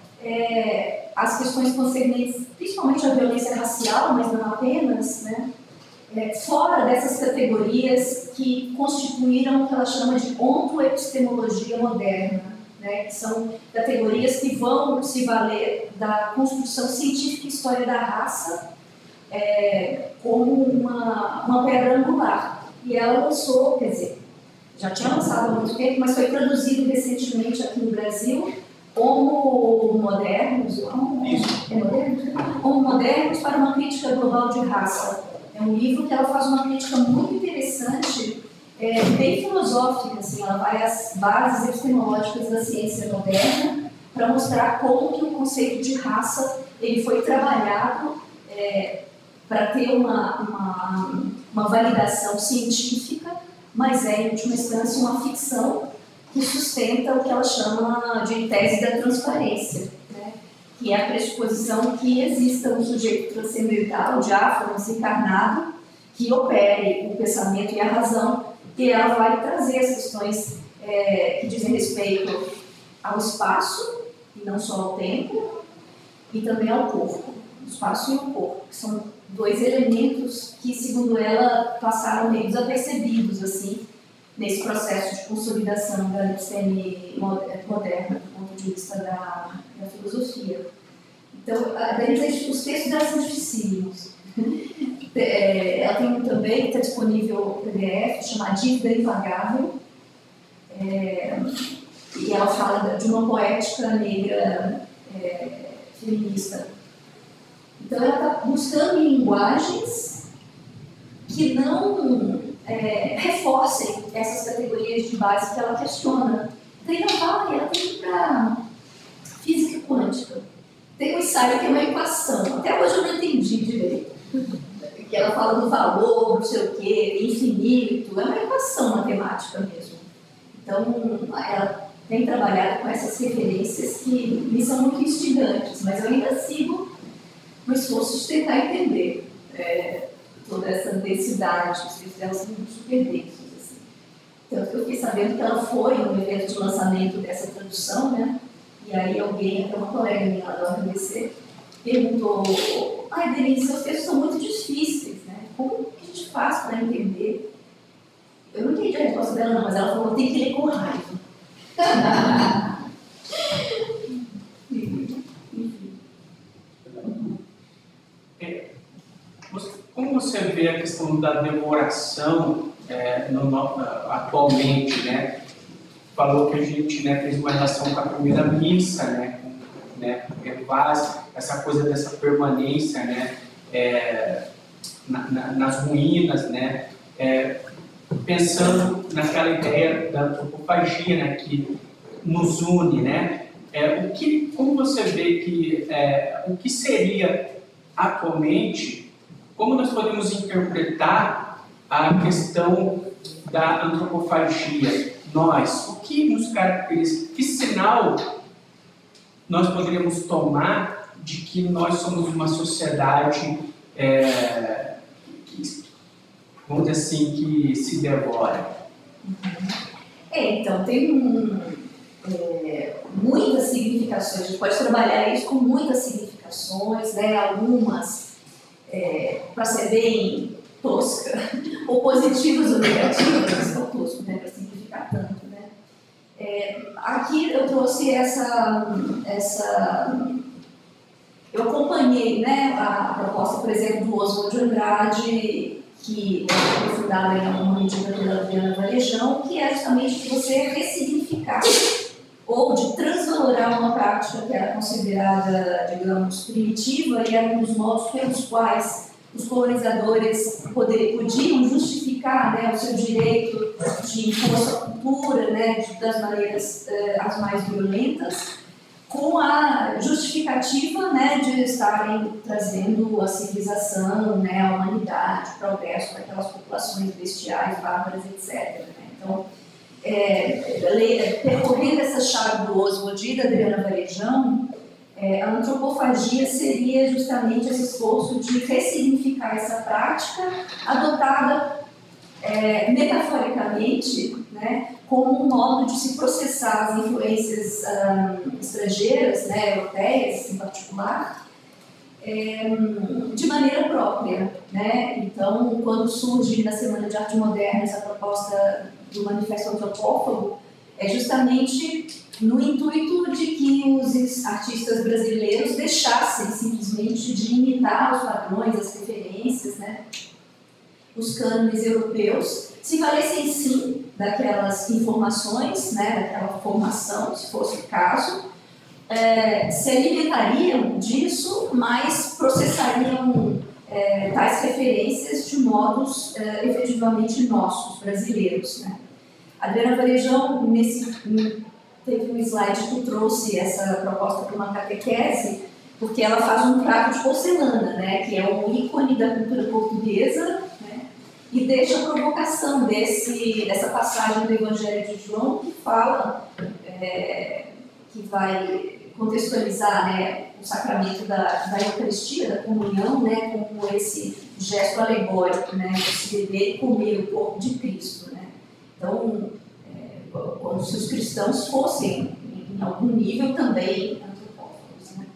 É, as questões concernentes, principalmente a violência racial, mas não apenas, né, é, fora dessas categorias que constituíram o que ela chama de ontoepistemologia moderna, né, que são categorias que vão se valer da construção científica e história da raça é, como uma, uma pedra angular. E ela lançou, quer dizer, já tinha lançado há muito tempo, mas foi traduzido recentemente aqui no Brasil, Homo Modernos, homo, é modernos, homo Modernos para uma crítica global de raça. É um livro que ela faz uma crítica muito interessante, é, bem filosófica, assim, ela vai às bases epistemológicas da ciência moderna para mostrar como que o conceito de raça ele foi trabalhado é, para ter uma, uma, uma validação científica, mas é, em última instância, uma ficção que sustenta o que ela chama de tese da transparência, né? Que é a pressuposição que exista um sujeito transcendental, diáfano, encarnado, que opere o pensamento e a razão, e ela vai trazer as questões é, que dizem respeito ao espaço, e não só ao tempo, e também ao corpo, o espaço e o corpo, que são dois elementos que, segundo ela, passaram meio desapercebidos, assim, nesse processo de consolidação da episteme moderna, do ponto de vista da, da filosofia. Então, a Denise, os textos dela são dificílimos. É, ela tem um também, que está disponível no P D F, chamado Dívida Impagável, é, e ela fala de uma poética negra é, feminista. Então, ela está buscando linguagens que não É, reforcem essas categorias de base que ela questiona. Tem ela vai, ela tem que ir para física quântica. Tem um ensaio que é uma equação. Até hoje eu não entendi direito. Que ela fala do valor, não sei o quê, infinito. É uma equação matemática mesmo. Então, ela tem trabalhado com essas referências que me são muito instigantes, mas eu ainda sigo no esforço de tentar entender. É, toda essa densidade, os livros dela são muito super densos, assim. Tanto que eu fiquei sabendo que ela foi no evento de lançamento dessa tradução, né? E aí alguém, até uma colega minha lá do R B C, perguntou: ai, Denise, seus textos são muito difíceis, né? Como que a gente faz para entender? Eu não entendi a resposta dela, não, mas ela falou: tem que ler com raiva. Enfim. É, você, como você vê a questão da devoração é, no, no, atualmente, né? Falou que a gente, né, fez uma relação com a primeira missa, né? Com, né, com essa coisa dessa permanência, né? É, na, na, nas ruínas, né? É, pensando naquela ideia da antropofagia, né? Que nos une, né? É, o que, como você vê que é, o que seria atualmente, como nós podemos interpretar a questão da antropofagia? Nós, o que nos caracteriza? Que sinal nós poderíamos tomar de que nós somos uma sociedade, é, que, vamos dizer assim, que se devora? É, então, tem um, é, muitas significações, a gente pode trabalhar isso com muitas significações, né? Algumas, é, para ser bem tosca, ou positivas ou negativas, mas não tosco, né? Para simplificar tanto, né? É, aqui eu trouxe essa, essa, eu acompanhei, né, a proposta, por exemplo, do Oswald de Andrade, que foi fundada em uma medida pela Adriana Varejão, que é justamente de você ressignificar ou de transvalorar uma prática que era considerada, digamos, primitiva e era um dos modos pelos quais os colonizadores poder, podiam justificar, né, o seu direito de impor a sua cultura, né, de, das maneiras eh, as mais violentas, com a justificativa, né, de estarem trazendo a civilização, né, a humanidade, o progresso para aquelas populações bestiais, bárbaras, etcétera. Né? Então, é, percorrendo essa chave do Oswald e da Adriana Varejão, é, a antropofagia seria justamente esse esforço de ressignificar essa prática adotada é, metaforicamente, né, como um modo de se processar as influências um, estrangeiras, né, europeias em particular, é, de maneira própria. Né? Então, quando surge na Semana de Arte Moderna essa proposta do Manifesto Antropófago, é justamente no intuito de que os artistas brasileiros deixassem simplesmente de imitar os padrões, as referências, né, os cânones europeus, se valessem sim daquelas informações, né, daquela formação, se fosse o caso, é, se alimentariam disso, mas processariam é, tais referências de modos é, efetivamente nossos, brasileiros. Né. A Adriana Varejão, nesse, teve um slide que trouxe essa proposta para uma catequese, porque ela faz um prato de porcelana, né, que é um ícone da cultura portuguesa, né, e deixa a provocação desse, dessa passagem do Evangelho de João, que fala, é, que vai contextualizar, né, o sacramento da, da Eucaristia, da comunhão, né, como esse gesto alegórico, né, de se beber e comer o corpo de Cristo. Né. Então, é, como se os cristãos fossem, em algum nível, também antropófagos. Né.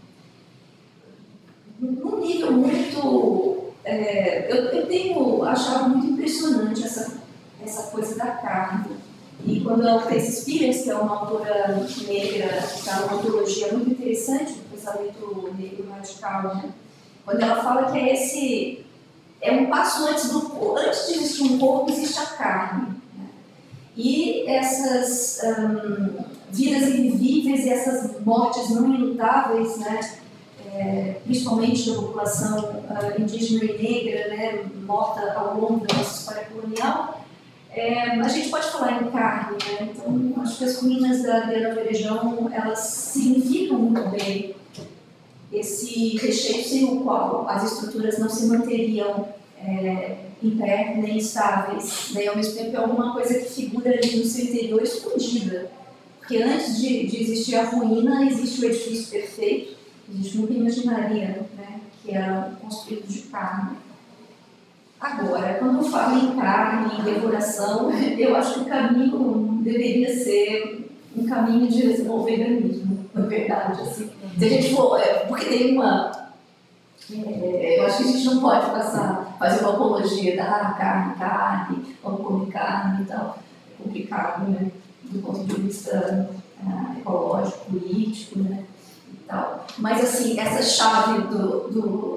Num nível muito... É, eu, eu tenho achado muito impressionante essa, essa coisa da carne. E quando a Tracy Spears, que é uma autora negra, que está numa ontologia muito interessante do pensamento negro radical, né? Quando ela fala que é esse... é um passo antes do corpo, antes de existir um corpo, existe a carne. Né? E essas hum, vidas invisíveis e essas mortes não ilutáveis, né? É, principalmente da população uh, indígena e negra, né? Morta ao longo da nossa história colonial, é, a gente pode falar em carne. Né? Então, acho que as ruínas da Adriana Varejão, elas significam muito bem esse recheio sem o qual as estruturas não se manteriam é, em pé, nem estáveis, né? Ao mesmo tempo é alguma coisa que figura ali no seu interior escondida, porque antes de, de existir a ruína, existe o edifício perfeito, a gente nunca imaginaria, né, que era construído de carne. Agora, quando eu falo em carne, em devoração, eu acho que o caminho deveria ser um caminho de desenvolver veganismo, na verdade. Assim. Se a gente for, porque tem uma... É, eu acho que a gente não pode passar, fazer uma apologia da ah, carne, carne, vamos comer carne e tal. É complicado, né? Do ponto de vista ah, ecológico, político, né? E tal. Mas, assim, essa chave do, do,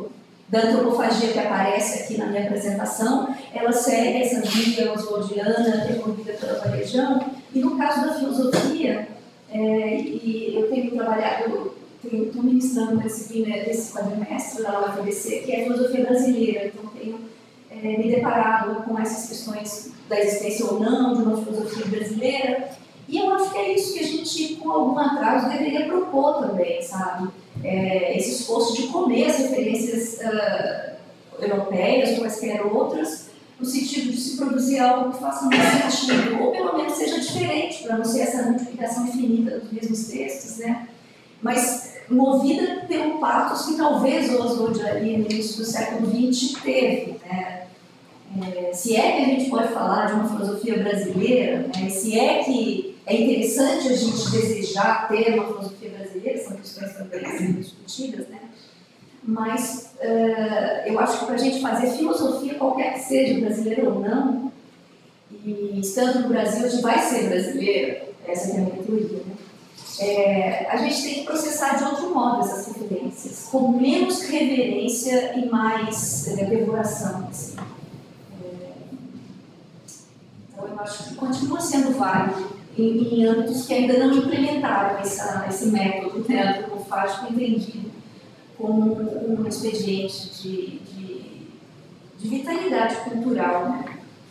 da antropofagia que aparece aqui na minha apresentação, ela segue essa via oswaldiana desenvolvida pela Varejão, e no caso da filosofia, é, e eu tenho trabalhado, estou ministrando uma disciplina desse quadrimestre lá na U F B C, que é a filosofia brasileira, então tenho é, me deparado com essas questões da existência ou não de uma filosofia brasileira, e eu acho que é isso que a gente, com algum atraso, deveria propor também, sabe? É, esse esforço de comer as referências uh, europeias ou quaisquer outras, no sentido de se produzir algo que faça mais sentido, ou pelo menos seja diferente, para não ser essa multiplicação infinita dos mesmos textos, né? Mas movida pelo pathos que talvez o Oswald ali no início do século vinte teve, né? É, se é que a gente pode falar de uma filosofia brasileira, né? Se é que é interessante a gente desejar ter uma filosofia brasileira, são questões também sendo discutidas, né? Mas uh, eu acho que para a gente fazer filosofia, qualquer que seja, brasileira ou não, e estando no Brasil, a gente vai ser brasileira, essa é a minha teoria, né? É, a gente tem que processar de outro modo essas referências, com menos reverência e mais é, devoração, assim. É, então eu acho que continua sendo válido em, em âmbitos que ainda não implementaram essa, esse método, né, antropofágico entendido como um expediente de, de, de vitalidade cultural, né?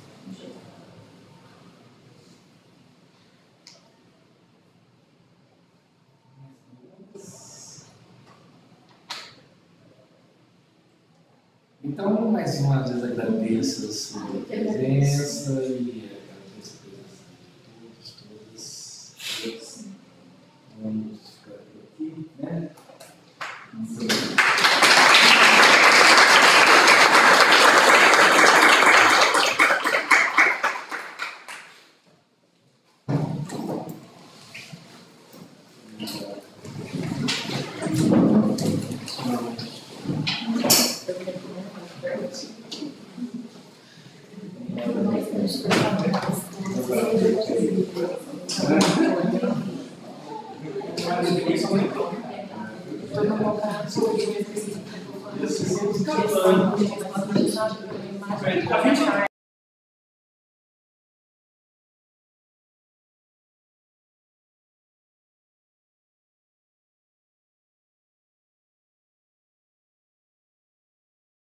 Então, mais uma vez agradeço a sua presença e agradeço a presença de todos, todas. Vamos ficar por aqui, né? Muito obrigado. A gente